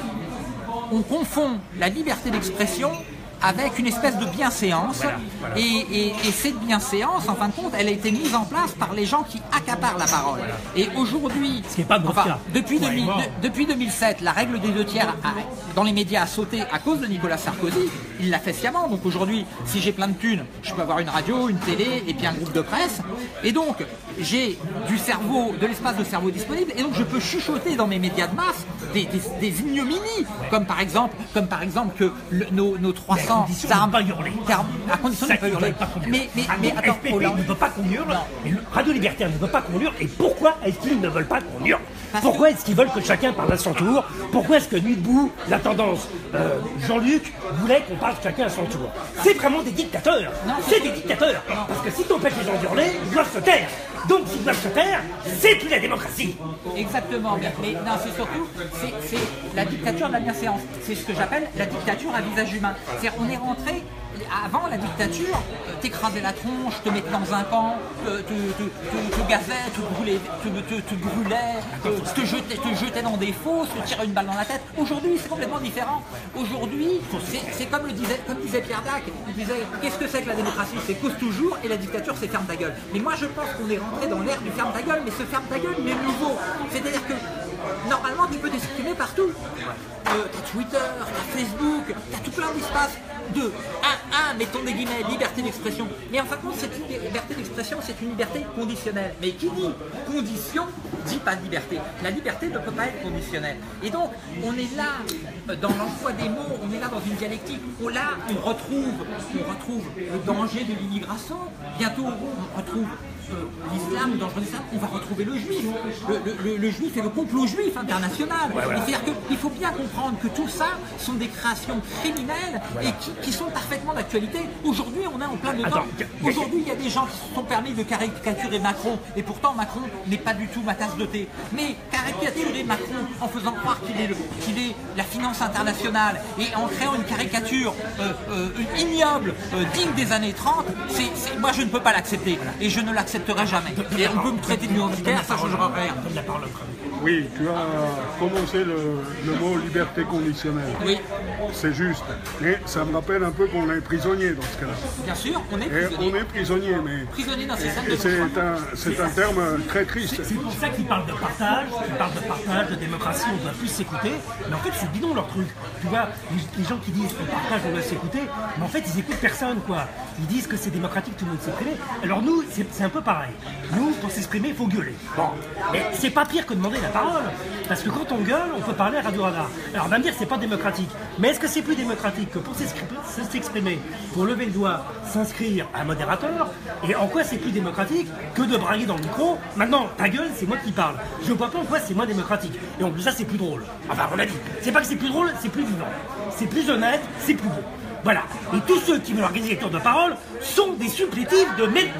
On confond la liberté d'expression avec une espèce de bienséance. Voilà, voilà. Et, et- et cette bienséance, en fin de compte, elle a été mise en place par les gens qui accaparent la parole. Et aujourd'hui, Ce qui est pas notre cas. depuis, Ouais, deux mille bon. de- depuis deux mille sept, la règle des deux tiers a- dans les médias a sauté à cause de Nicolas Sarkozy. Il l'a fait sciemment. Donc aujourd'hui, si j'ai plein de thunes, je peux avoir une radio, une télé et puis un groupe de presse. Et donc, j'ai du cerveau, de l'espace de cerveau disponible. Et donc, je peux chuchoter dans mes médias de masse des, des, des ignominies, comme par exemple, comme par exemple que le- nos, nos trois cents condition de armes, ne pas hurler. car- à condition de ne pas Ça, ils hurler. veulent pas qu'on hurle. Mais, mais, Ah, mais donc, attends, F P P Hollande. ne veut pas qu'on hurle, Non. et le Radio Libertaire ne veut pas qu'on hurle, et pourquoi est-ce qu'ils ne veulent pas qu'on hurle? Parce Pourquoi est-ce qu'ils veulent que chacun parle à son tour? Pourquoi est-ce que Nuit debout, la tendance euh, Jean-Luc voulait qu'on parle chacun à son tour? C'est vraiment des dictateurs. C'est des dictateurs. Parce que si tu empêches les gens d'hurler, ils doivent se taire. Donc s'ils doivent se taire, c'est plus la démocratie. Exactement, mais, mais non, c'est surtout c'est, c'est la dictature de la bienséance. C'est ce que j'appelle la dictature à visage humain. C'est-à-dire on est rentré avant la dictature, euh, t'écrasais la tronche, te mettais dans un camp, te, te, te, te, te gazais, te brûlais, te, te, te brûlais, euh, te jetais, te jetais dans des fosses, te tirais une balle dans la tête. Aujourd'hui, c'est complètement différent. Aujourd'hui, c'est, c'est comme le disait, comme disait Pierre Dac. Il disait qu'est-ce que c'est que la démocratie? C'est cause toujours et la dictature, c'est ferme ta gueule. Mais moi, je pense qu'on est rentré dans l'ère du ferme ta gueule, mais ce ferme ta gueule, il est nouveau. C'est-à-dire que normalement, tu peux t'exprimer partout. Euh, t'as Twitter, t'as Facebook, t'as tout plein d'espaces. Deux, un, un, mettons des guillemets, liberté d'expression. Mais en fin de compte, cette liberté d'expression, c'est une liberté conditionnelle. Mais qui dit condition, dit pas liberté. La liberté ne peut pas être conditionnelle. Et donc, on est là, euh, dans l'emploi des mots, on est là dans une dialectique où là, on retrouve, on retrouve le danger de l'immigration. Bientôt, on retrouve euh, l'islam, le danger de l'islam, on va retrouver le juif. Le, le- le- le juif et le complot juif international. Et c'est-à-dire qu'il faut bien comprendre que tout ça sont des créations criminelles et qui, qui sont parfaitement d'actualité. Aujourd'hui, on est en plein dedans. Attends, Aujourd'hui, il y a des gens qui se sont permis de caricaturer Macron, et pourtant Macron n'est pas du tout ma tasse de thé. Mais caricaturer Macron en faisant croire qu'il est, le- qu'il est la finance internationale et en créant une caricature euh, euh, ignoble, euh, digne des années trente, c'est, c'est- moi je ne peux pas l'accepter et je ne l'accepterai jamais. Et on peut me traiter d'identitaire, ça ne changera rien. Donne la parole au premier. Oui, tu as prononcé le, le mot liberté conditionnelle. Oui, C'est juste. Mais ça me rappelle un peu qu'on est prisonnier dans ce cas-là. bien sûr, on est Et prisonnier. on est prisonnier, mais Prisonnier d'un système et de c'est contrôle. un, c'est un terme très triste. C'est pour ça qu'ils parlent de partage, qu'ils parlent de partage, de démocratie, on doit plus s'écouter. Mais en fait, c'est bidon leur truc. Tu vois, les, les gens qui disent qu'on partage, on doit s'écouter, mais en fait, ils écoutent personne, quoi. Ils disent que c'est démocratique, tout le monde s'exprimer. Alors nous, c'est c'est un peu pareil. Nous, pour s'exprimer, il faut gueuler. Bon, mais c'est pas pire que demander la parole. Parce que quand on gueule, on peut parler à Radio Radar. Alors on va me dire que c'est pas démocratique. Mais est-ce que c'est plus démocratique que pour s'exprimer, s'exprimer, pour lever le doigt, s'inscrire à un modérateur? Et en quoi c'est plus démocratique que de brailler dans le micro? Maintenant, ta gueule, c'est moi qui parle. Je vois pas en quoi c'est moins démocratique. Et en plus, ça, c'est plus drôle. Enfin, on a dit. C'est pas que c'est plus drôle, c'est plus vivant. C'est plus honnête, c'est plus beau. Voilà. Et tous ceux qui veulent organiser les tours de parole sont des supplétifs de, maîtres de,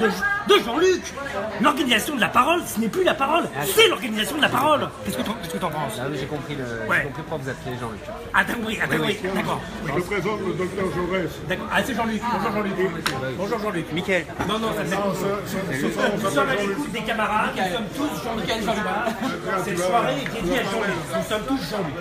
de Jean-Luc. L'organisation de la parole, ce n'est plus la parole, c'est l'organisation de la parole. Qu'est-ce que tu en penses? Ah oui, j'ai compris, le... Ouais. j'ai compris pourquoi vous appelez Jean-Luc. Ah, t'as compris, ah, t'as compris, d'accord. Je présente le docteur Jaurès. D'accord. Ah, c'est Jean-Luc. Bonjour Jean-Luc. Bonjour Jean-Luc. Mickaël. Non, non, ça fait. Non, ça- ça- ce soir, on Nous sommes s'appelle à Jean-Luc. l'écoute des camarades, nous sommes tous Jean-Luc. Cette soirée est dédiée à Jean-Luc. Nous sommes tous Jean-Luc.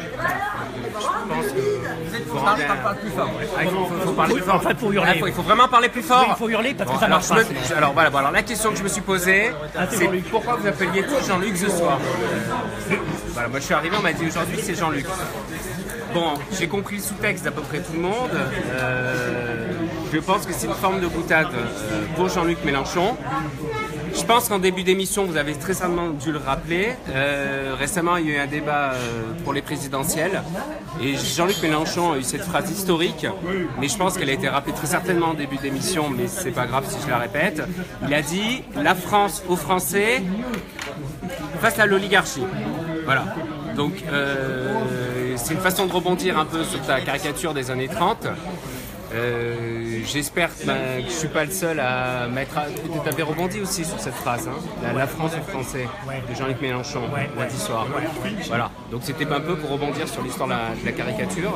Vous êtes tous parler, parle plus fort. Ah, il faut, faut- faut parler plus fort. Enfin, pour Ah, hurler. faut- il faut vraiment parler plus fort. Oui, il faut hurler parce que Bon, ça alors, marche je pas. me- je- alors voilà, bon, alors la question que je me suis posée, Ah, c'est c'est Jean-Luc. pourquoi vous appeliez tous Jean-Luc ce soir. Voilà, moi je suis arrivé, on m'a dit aujourd'hui c'est Jean-Luc. Bon, j'ai compris le sous-texte d'à peu près tout le monde. Euh, je pense que c'est une forme de boutade euh, pour Jean-Luc Mélenchon. Je pense qu'en début d'émission, vous avez très certainement dû le rappeler. Euh, récemment, il y a eu un débat euh, pour les présidentielles. Et Jean-Luc Mélenchon a eu cette phrase historique, mais je pense qu'elle a été rappelée très certainement en début d'émission, mais c'est pas grave si je la répète. Il a dit « La France aux Français face à l'oligarchie ». Voilà. Donc, euh, c'est une façon de rebondir un peu sur ta caricature des années trente. Euh, J'espère ben, que je suis pas le seul à mettre. À... Tu avais rebondi aussi sur cette phrase, hein, la, la France aux Français de Jean-Luc Mélenchon lundi soir. Voilà. Donc c'était un peu pour rebondir sur l'histoire de, la- de la caricature.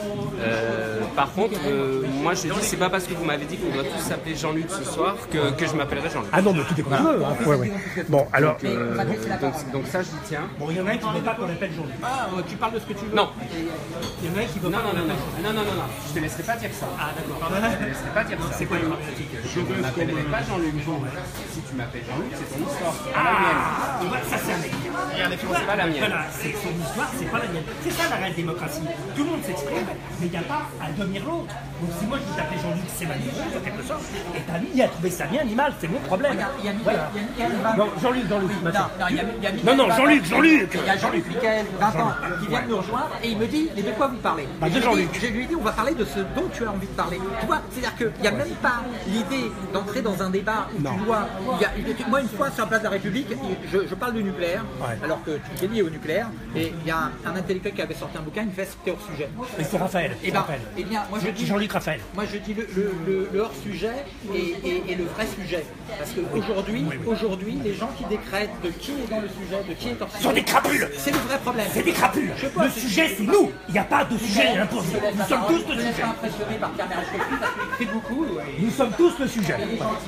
Euh, par contre, euh, moi je dis c'est pas parce que vous m'avez dit qu'on doit tous s'appeler Jean-Luc ce soir que, que je m'appellerai Jean-Luc. Ah non, mais tout est comme tu veux. Hein. Ouais, ouais. Bon, alors. Euh, donc, donc ça je dis tiens. Bon, il y en a un qui ne veut pas qu'on l'appelle Jean-Luc. Ah, euh, tu parles de ce que tu veux. Non. Il y en a un qui veut Non, pas non, qu'on non, l'appelle non, non, non, non, non, je te laisserai pas dire ça. Ah, d'accord. Je te laisserai pas dire ça. C'est quoi les problématiques? Je ne m'appellerai pas Jean-Luc. Si tu m'appelles Jean-Luc, c'est ton histoire, c'est pas la mienne. Ah, tu vois, ça c'est un mec. C'est pas la mienne. Voilà, c'est son histoire, c'est pas la mienne. C'est ça la réelle démocratie. Tout le monde s'exprime, mais il n'y a pas à devenir l'autre. Donc si moi je veux t'appeler Jean-Luc, c'est ma limite, en quelque sorte. Et t'as mis à trouver ça bien animal, c'est mon problème. Regarde, il y a Michael, Voilà. il y a Michael vingt. Non, Jean-Luc, Jean-Luc. Non, maintenant. non, il y a, il y a Michael Non, non, vingt Jean-Luc, ans. Jean-Luc. Il y a Jean-Luc Michael, vingt ans, qui vient de nous rejoindre et il me dit, mais de quoi vous parlez? Bah, de Et je lui Jean-Luc. dis- Je lui ai dit, on va parler de ce dont tu as envie de parler. Tu vois, c'est-à-dire qu'il n'y a même pas l'idée d'entrer dans un débat où tu dois... il y a- moi, une fois, sur la place de la République, je, je parle du nucléaire, Ouais. alors que tu es lié au nucléaire, et il y a un, un intellectuel qui avait sorti un bouquin, il me fait c'était hors sujet. Mais c'est Raphaël. Et c'est ben, Raphaël. eh bien, moi je dis... Jean-Luc Raphaël. Moi je dis le, le, le- le hors-sujet et, et- et le vrai sujet. Parce qu'aujourd'hui, aujourd'hui, les gens qui décrètent de qui est dans le sujet, de qui est hors sujet, Sont des crapules. c'est le vrai problème. C'est des crapules. Je sais pas, Le c'est- sujet, c'est nous. Il n'y a pas de sujet imposé. Je te laisse Nous la sommes parole. tous Je te le laisse sujet. pas impressionné par Pierre Merechkowski parce qu'il écrit beaucoup. Nous sommes tous le sujet.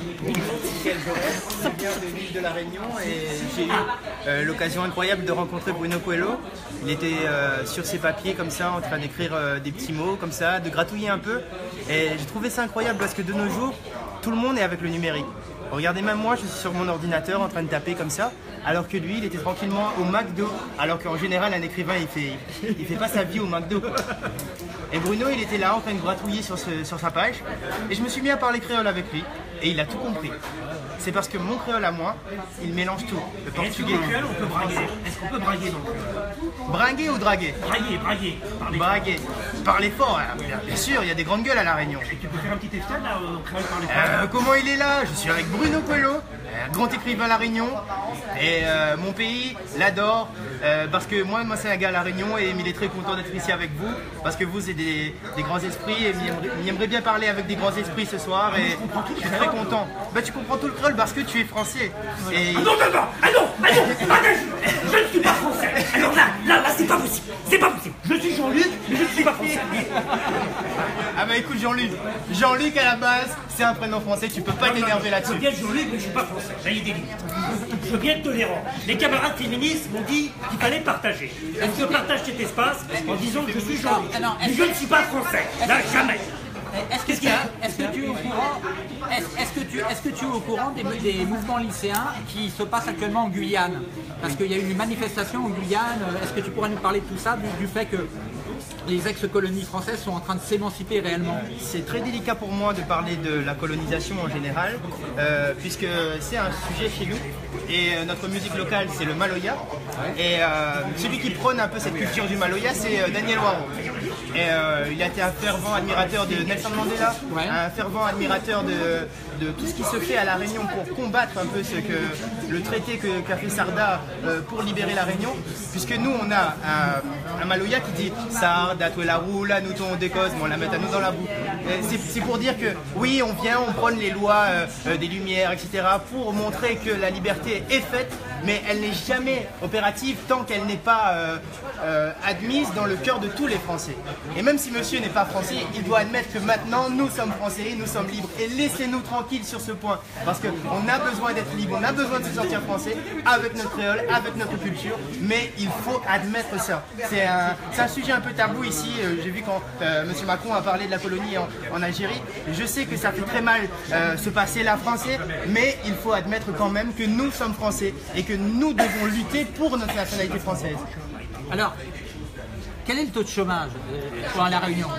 Michael Jaurès, je viens de l'île de la Réunion et j'ai eu euh, l'occasion incroyable de rencontrer Bruno Coelho. Il était euh, sur ses papiers comme ça, en train d'écrire euh, des petits mots comme ça, de gratouiller un peu. Et j'ai trouvé ça incroyable parce que de nos jours, tout le monde est avec le numérique. Regardez, même moi, je suis sur mon ordinateur en train de taper comme ça, alors que lui, il était tranquillement au McDo. Alors qu'en général, un écrivain, il fait, il fait pas sa vie au McDo, quoi. Et Bruno, il était là en train de gratouiller sur, ce- sur sa page. Et je me suis mis à parler créole avec lui. Et il a tout compris. C'est parce que mon créole à moi, il mélange tout. Le Est-ce que portugais. dans le créole, on peut braguer? Est-ce qu'on peut braguer dans le créole? Braguer ou draguer? Braguer, braguer. Parler. Braguer. Parler fort, hein. Bien- bien sûr, il y a des grandes gueules à La Réunion. Tu peux faire un petit extrait là au créole parler Euh, comment il est là? Je suis avec Bruno Coelho, un grand écrivain à La Réunion. Et euh, mon pays l'adore. euh, parce que moi, moi c'est un gars à La Réunion et il est très content d'être ici avec vous. Parce que vous, c'est des, des grands esprits et il aimerait, il aimerait bien parler avec des grands esprits ce soir. Et je suis très content. Bah, tu comprends tout le créole parce que tu es français. Et... Ah non, non, non, ah non, ah non, ah non, je ne suis pas français. Alors là, là, là, c'est pas possible, c'est pas possible. Je suis Jean-Luc, mais je ne suis pas français. Ah bah écoute Jean-Luc, Jean-Luc à la base, c'est un prénom français, tu peux pas t'énerver Je là-dessus. veux bien être Jean-Luc, mais je suis pas français. Là, il y a des limites. Je veux bien être tolérant. Les camarades féministes m'ont dit qu'il fallait partager. Est-ce que je partage cet espace en disant que je suis Jean-Luc? Ah non, Mais est-ce je que- ne suis pas français. Là, jamais. Est-ce que, tu es- est-ce que tu es au courant est-ce, est-ce que tu, est-ce que tu es au courant des, des mouvements lycéens qui se passent actuellement en Guyane? Parce qu'il y a eu une manifestation en Guyane. Est-ce que tu pourrais nous parler de tout ça, du, du fait que les ex-colonies françaises sont en train de s'émanciper réellement? C'est très délicat pour moi de parler de la colonisation en général, euh, puisque c'est un sujet chez nous. Et euh, notre musique locale, c'est le Maloya. Et euh, celui qui prône un peu cette culture du Maloya, c'est euh, Daniel Waro. Et euh, il a été un fervent admirateur de Nelson Mandela, Ouais. un fervent admirateur de, de tout ce qui se fait à La Réunion pour combattre un peu ce que le traité que- qu'a fait Sarda euh, pour libérer La Réunion, puisque nous on a un, un Maloya qui dit Sarda, tu es la roue, là, nous on décose, mais on la met à nous dans la boue. C'est pour dire que oui, on vient, on prône les lois euh, euh, des Lumières, et cetera, pour montrer que la liberté est faite, mais elle n'est jamais opérative tant qu'elle n'est pas euh, euh, admise dans le cœur de tous les Français. Et même si monsieur n'est pas français, il doit admettre que maintenant nous sommes français, nous sommes libres. Et laissez-nous tranquilles sur ce point, parce qu'on a besoin d'être libre, on a besoin de se sentir français avec notre créole, avec notre culture, mais il faut admettre ça. C'est un, un sujet un peu tabou ici. Euh, J'ai vu quand euh, monsieur Macron a parlé de la colonie en, en Algérie. Je sais que ça fait très mal euh, se passer là français, mais il faut admettre quand même que nous sommes français et que nous devons lutter pour notre nationalité française. Alors, quel est le taux de chômage pour la Réunion?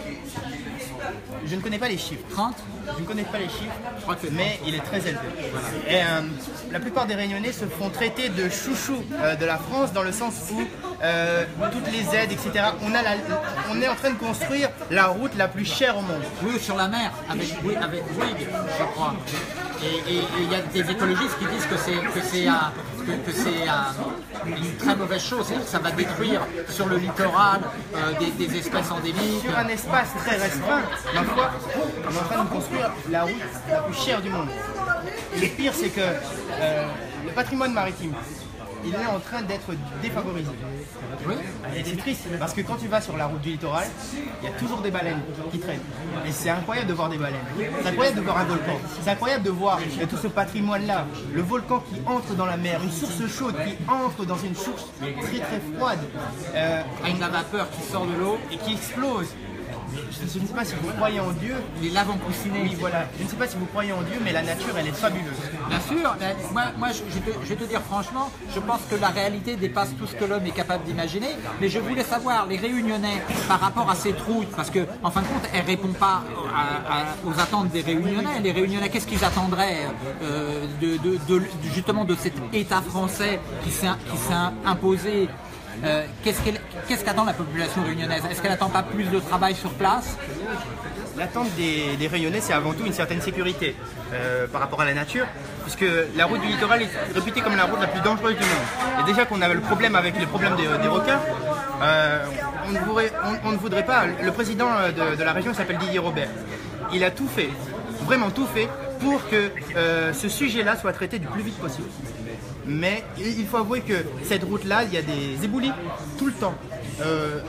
Je ne connais pas les chiffres. trente? Je ne connais pas les chiffres, Je crois que mais il est très élevé. Et euh, la plupart des Réunionnais se font traiter de chouchou euh, de la France, dans le sens où euh, toutes les aides, et cetera. On, a la, on est en train de construire la route la plus chère au monde. Oui, sur la mer, avec, oui, avec Bouygues, je crois. Et il y a des écologistes qui disent que c'est que c'est un, que, que c'est un, une très mauvaise chose, c'est-à-dire que ça va détruire sur le littoral euh, des, des espèces endémiques. Sur un espace très restreint, ma foi, on est en train de construire la route la plus chère du monde. Et le pire, c'est que euh, le patrimoine maritime, il est en train d'être défavorisé. Oui. Et c'est triste, parce que quand tu vas sur la route du littoral, il y a toujours des baleines qui traînent. Et c'est incroyable de voir des baleines. C'est incroyable de voir un volcan. C'est incroyable de voir tout ce patrimoine-là. Le volcan qui entre dans la mer, une source chaude qui entre dans une source très très froide. Euh, Avec la vapeur qui sort de l'eau. et qui explose. Je, je ne sais pas si vous croyez en Dieu. Les laves ont coussiné. Oui, voilà. Je ne sais pas si vous croyez en Dieu, mais la nature, elle est fabuleuse. Bien sûr, mais moi, moi je, je, te, je vais te dire franchement, je pense que la réalité dépasse tout ce que l'homme est capable d'imaginer. Mais je voulais savoir, les Réunionnais, par rapport à cette route, parce que en fin de compte, elle ne répond pas à, à, aux attentes des Réunionnais. Les Réunionnais, qu'est-ce qu'ils attendraient euh, de, de, de, justement de cet État français qui s'est imposé? Euh, Qu'est-ce qu'elle, qu'est-ce qu'attend la population réunionnaise? Est-ce qu'elle n'attend pas plus de travail sur place? L'attente des, des Réunionnais, c'est avant tout une certaine sécurité euh, par rapport à la nature, puisque la route du littoral est réputée comme la route la plus dangereuse du monde. Et déjà qu'on avait le problème avec les problèmes des, des requins, euh, on, ne voudrait, on, on ne voudrait pas. Le président de, de la région s'appelle Didier Robert. Il a tout fait, vraiment tout fait, pour que euh, ce sujet-là soit traité du plus vite possible. Mais il faut avouer que cette route-là, il y a des éboulis tout le temps. Euh,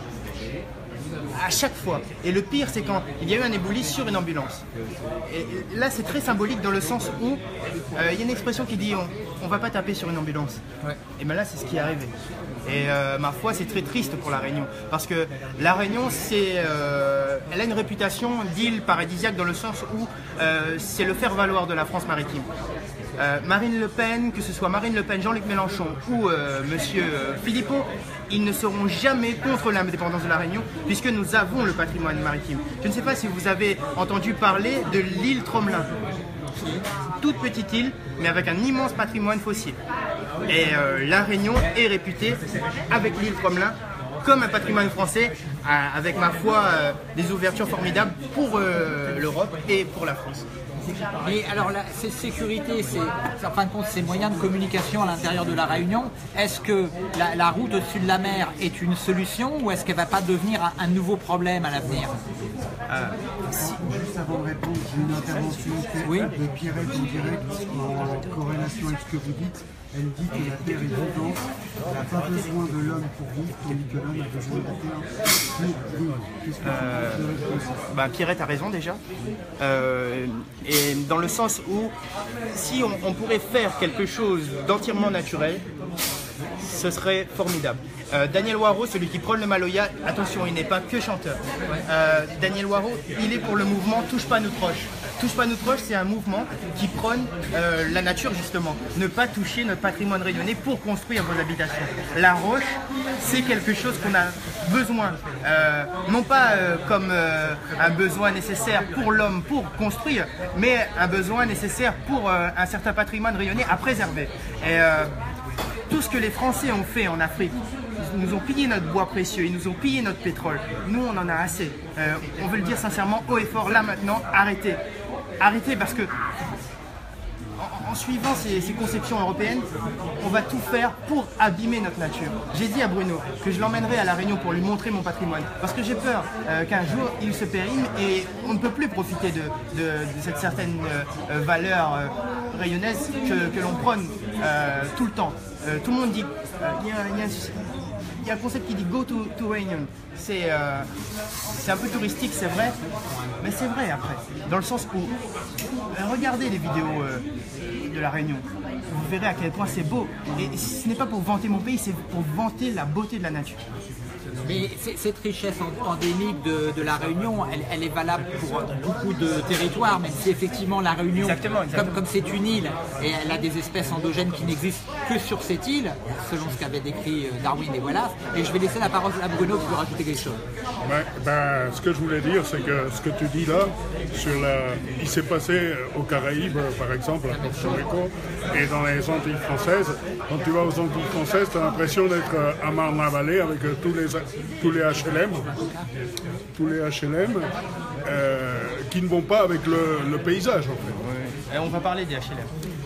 à chaque fois. Et le pire, c'est quand il y a eu un éboulis sur une ambulance. Et là, c'est très symbolique dans le sens où euh, il y a une expression qui dit on ne va pas taper sur une ambulance. Ouais. Et bien là, c'est ce qui est arrivé. Et euh, ma foi, c'est très triste pour la Réunion. Parce que la Réunion, c'est, euh, elle a une réputation d'île paradisiaque dans le sens où euh, c'est le faire-valoir de la France maritime. Euh, Marine Le Pen, que ce soit Marine Le Pen, Jean-Luc Mélenchon ou euh, Monsieur euh, Philippot, ils ne seront jamais contre l'indépendance de la Réunion puisque nous avons le patrimoine maritime. Je ne sais pas si vous avez entendu parler de l'île Tromelin. Toute petite île, mais avec un immense patrimoine fossile. Et euh, la Réunion est réputée, avec l'île Tromelin, comme un patrimoine français, euh, avec ma foi euh, des ouvertures formidables pour euh, l'Europe et pour la France. Et alors, la, ces sécurités, c'est, en fin de compte, ces moyens de communication à l'intérieur de la Réunion, est-ce que la, la route au-dessus de la mer est une solution ou est-ce qu'elle ne va pas devenir un, un nouveau problème à l'avenir? euh, si. Juste avant de répondre, j'ai une intervention oui. de Pierrette en direct en corrélation avec ce que vous dites. Elle dit que la Terre est vivante, elle n'a pas besoin de l'homme pour vivre, tandis que l'homme a besoin de la Terre pour vivre. Qu'est-ce que euh, bah, Pierrette a raison déjà. Euh, et dans le sens où, si on, on pourrait faire quelque chose d'entièrement naturel, ce serait formidable. Euh, Daniel Waro, celui qui prône le Maloya, attention, il n'est pas que chanteur. Euh, Daniel Waro, il est pour le mouvement Touche pas notre roche. Touche pas notre roche, c'est un mouvement qui prône euh, la nature justement. Ne pas toucher notre patrimoine réunionnais pour construire vos habitations. La roche, c'est quelque chose qu'on a besoin, euh, non pas euh, comme euh, un besoin nécessaire pour l'homme pour construire, mais un besoin nécessaire pour euh, un certain patrimoine réunionnais à préserver. Et euh, tout ce que les Français ont fait en Afrique, ils nous ont pillé notre bois précieux, ils nous ont pillé notre pétrole. Nous, on en a assez. Euh, on veut le dire sincèrement, haut et fort, là maintenant, arrêtez. Arrêtez parce que, en, en suivant ces, ces conceptions européennes, on va tout faire pour abîmer notre nature. J'ai dit à Bruno que je l'emmènerai à La Réunion pour lui montrer mon patrimoine, parce que j'ai peur euh, qu'un jour il se périme et on ne peut plus profiter de, de, de cette certaine euh, valeur euh, rayonnaise que, que l'on prône euh, tout le temps. Euh, tout le monde dit, il euh, y, y, y, y a un concept qui dit go to, to Réunion. C'est euh, un peu touristique, c'est vrai, mais c'est vrai après, dans le sens où euh, regardez les vidéos euh, de La Réunion, vous verrez à quel point c'est beau. Et ce n'est pas pour vanter mon pays, c'est pour vanter la beauté de la nature. Mais cette richesse endémique de, de la Réunion, elle, elle est valable pour beaucoup de territoires, même si effectivement la Réunion, exactement, exactement. comme c'est une île, et elle a des espèces endogènes qui n'existent que sur cette île, selon ce qu'avaient décrit Darwin et Wallace. Et je vais laisser la parole à Bruno pour rajouter quelque chose. Ben, ben, ce que je voulais dire, c'est que ce que tu dis là, sur la... il s'est passé aux Caraïbes, par exemple, à Porto Rico, et dans les Antilles françaises. Quand tu vas aux Antilles françaises, tu as l'impression d'être à Marne-la-Vallée avec tous les tous les H L M, tous les H L M euh, qui ne vont pas avec le, le paysage en fait. Et on va parler des H L M.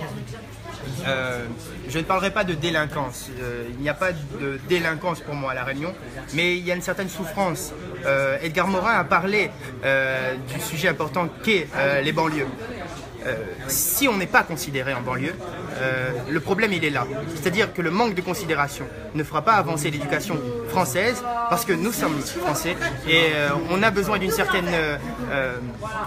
Euh, je ne parlerai pas de délinquance, euh, il n'y a pas de délinquance pour moi à La Réunion, mais il y a une certaine souffrance. Euh, Edgar Morin a parlé euh, du sujet important qu'est euh, les banlieues. Euh, si on n'est pas considéré en banlieue, euh, le problème il est là. C'est-à-dire que le manque de considération ne fera pas avancer l'éducation française parce que nous sommes français et euh, on a besoin d'une certaine, euh,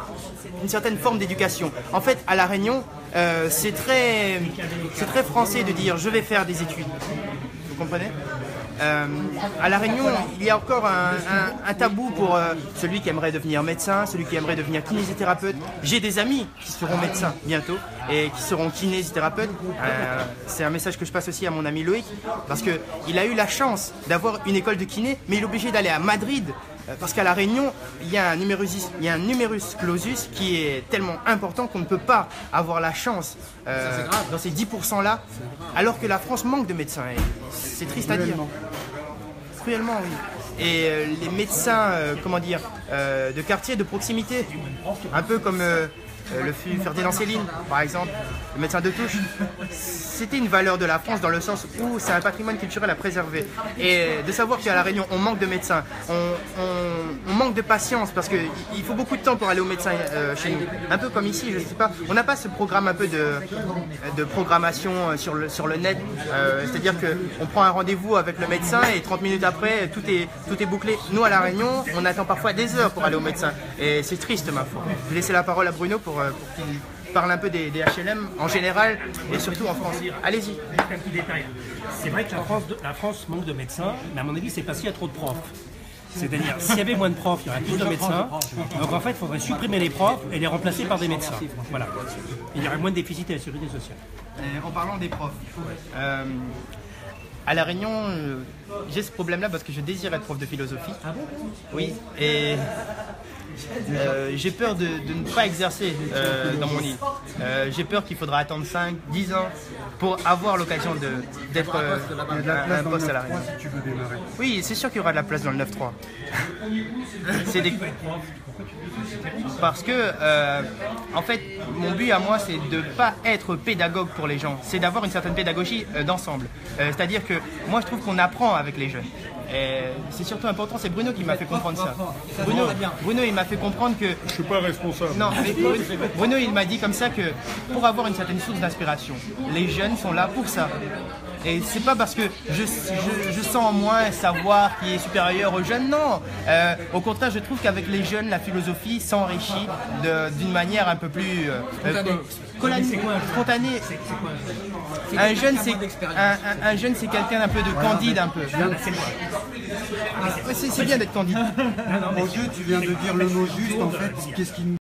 une certaine forme d'éducation. En fait, à La Réunion, euh, c'est très, c'est très français de dire je vais faire des études. Vous comprenez ? Euh, à La Réunion, il y a encore un, un, un tabou pour euh, celui qui aimerait devenir médecin, celui qui aimerait devenir kinésithérapeute. J'ai des amis qui seront médecins bientôt et qui seront kinésithérapeutes. Euh, C'est un message que je passe aussi à mon ami Loïc, parce qu'il a eu la chance d'avoir une école de kiné, mais il est obligé d'aller à Madrid. Parce qu'à La Réunion, il y a un numerus, il y a un numerus clausus qui est tellement important qu'on ne peut pas avoir la chance euh, dans ces dix pour cent là, alors que la France manque de médecins. C'est triste à dire. Cruellement, oui. Et euh, les médecins, euh, comment dire, euh, de quartier, de proximité, un peu comme euh, euh, le fut Ferdinand Céline, par exemple, le médecin de touche. C'était une valeur de la France dans le sens où c'est un patrimoine culturel à préserver. Et de savoir qu'à La Réunion, on manque de médecins, on, on, on manque de patience parce qu'il faut beaucoup de temps pour aller au médecin euh, chez nous. Un peu comme ici, je sais pas. On n'a pas ce programme un peu de, de programmation sur le, sur le net. Euh, C'est-à-dire qu'on prend un rendez-vous avec le médecin et trente minutes après, tout est, tout est bouclé. Nous, à La Réunion, on attend parfois des heures pour aller au médecin. Et c'est triste, ma foi. Je vais laisser la parole à Bruno pour, pour qu'il parle un peu des, des H L M en général et surtout en France. Allez-y. Un petit détail. C'est vrai que la France, la France manque de médecins, mais à mon avis, c'est parce qu'il y a trop de profs. C'est-à-dire, s'il y avait moins de profs, il y aurait plus de médecins. Donc en fait, il faudrait supprimer les profs et les remplacer par des médecins. Voilà. Et il y aurait moins de déficit à la sécurité sociale. Et en parlant des profs, euh, à La Réunion, euh, j'ai ce problème-là parce que je désire être prof de philosophie. Ah bon ? Oui. Et Euh, j'ai peur de, de ne pas exercer euh, dans mon île. Euh, j'ai peur qu'il faudra attendre cinq, dix ans pour avoir l'occasion d'être euh, un, un poste à La Réunion. Si tu veux démarrer. Oui, c'est sûr qu'il y aura de la place dans le neuf trois. C'est des... Parce que, euh, en fait, mon but à moi, c'est de ne pas être pédagogue pour les gens. C'est d'avoir une certaine pédagogie euh, d'ensemble. Euh, C'est-à-dire que moi, je trouve qu'on apprend avec les jeunes. C'est surtout important, c'est Bruno qui m'a fait comprendre ça. Bruno, Bruno il m'a fait comprendre que... Je suis pas responsable. Non, mais Bruno il m'a dit comme ça que pour avoir une certaine source d'inspiration, les jeunes sont là pour ça. Et c'est pas parce que je, je, je sens en moi un savoir qui est supérieur aux jeunes, non. Euh, au contraire, je trouve qu'avec les jeunes, la philosophie s'enrichit d'une manière un peu plus euh, spontanée. Un jeune, c'est un, un, un jeune, c'est quelqu'un un peu de candide, un peu. C'est bien d'être candide. Mon Dieu, tu viens de dire le mot juste, en fait. Qu'est-ce qui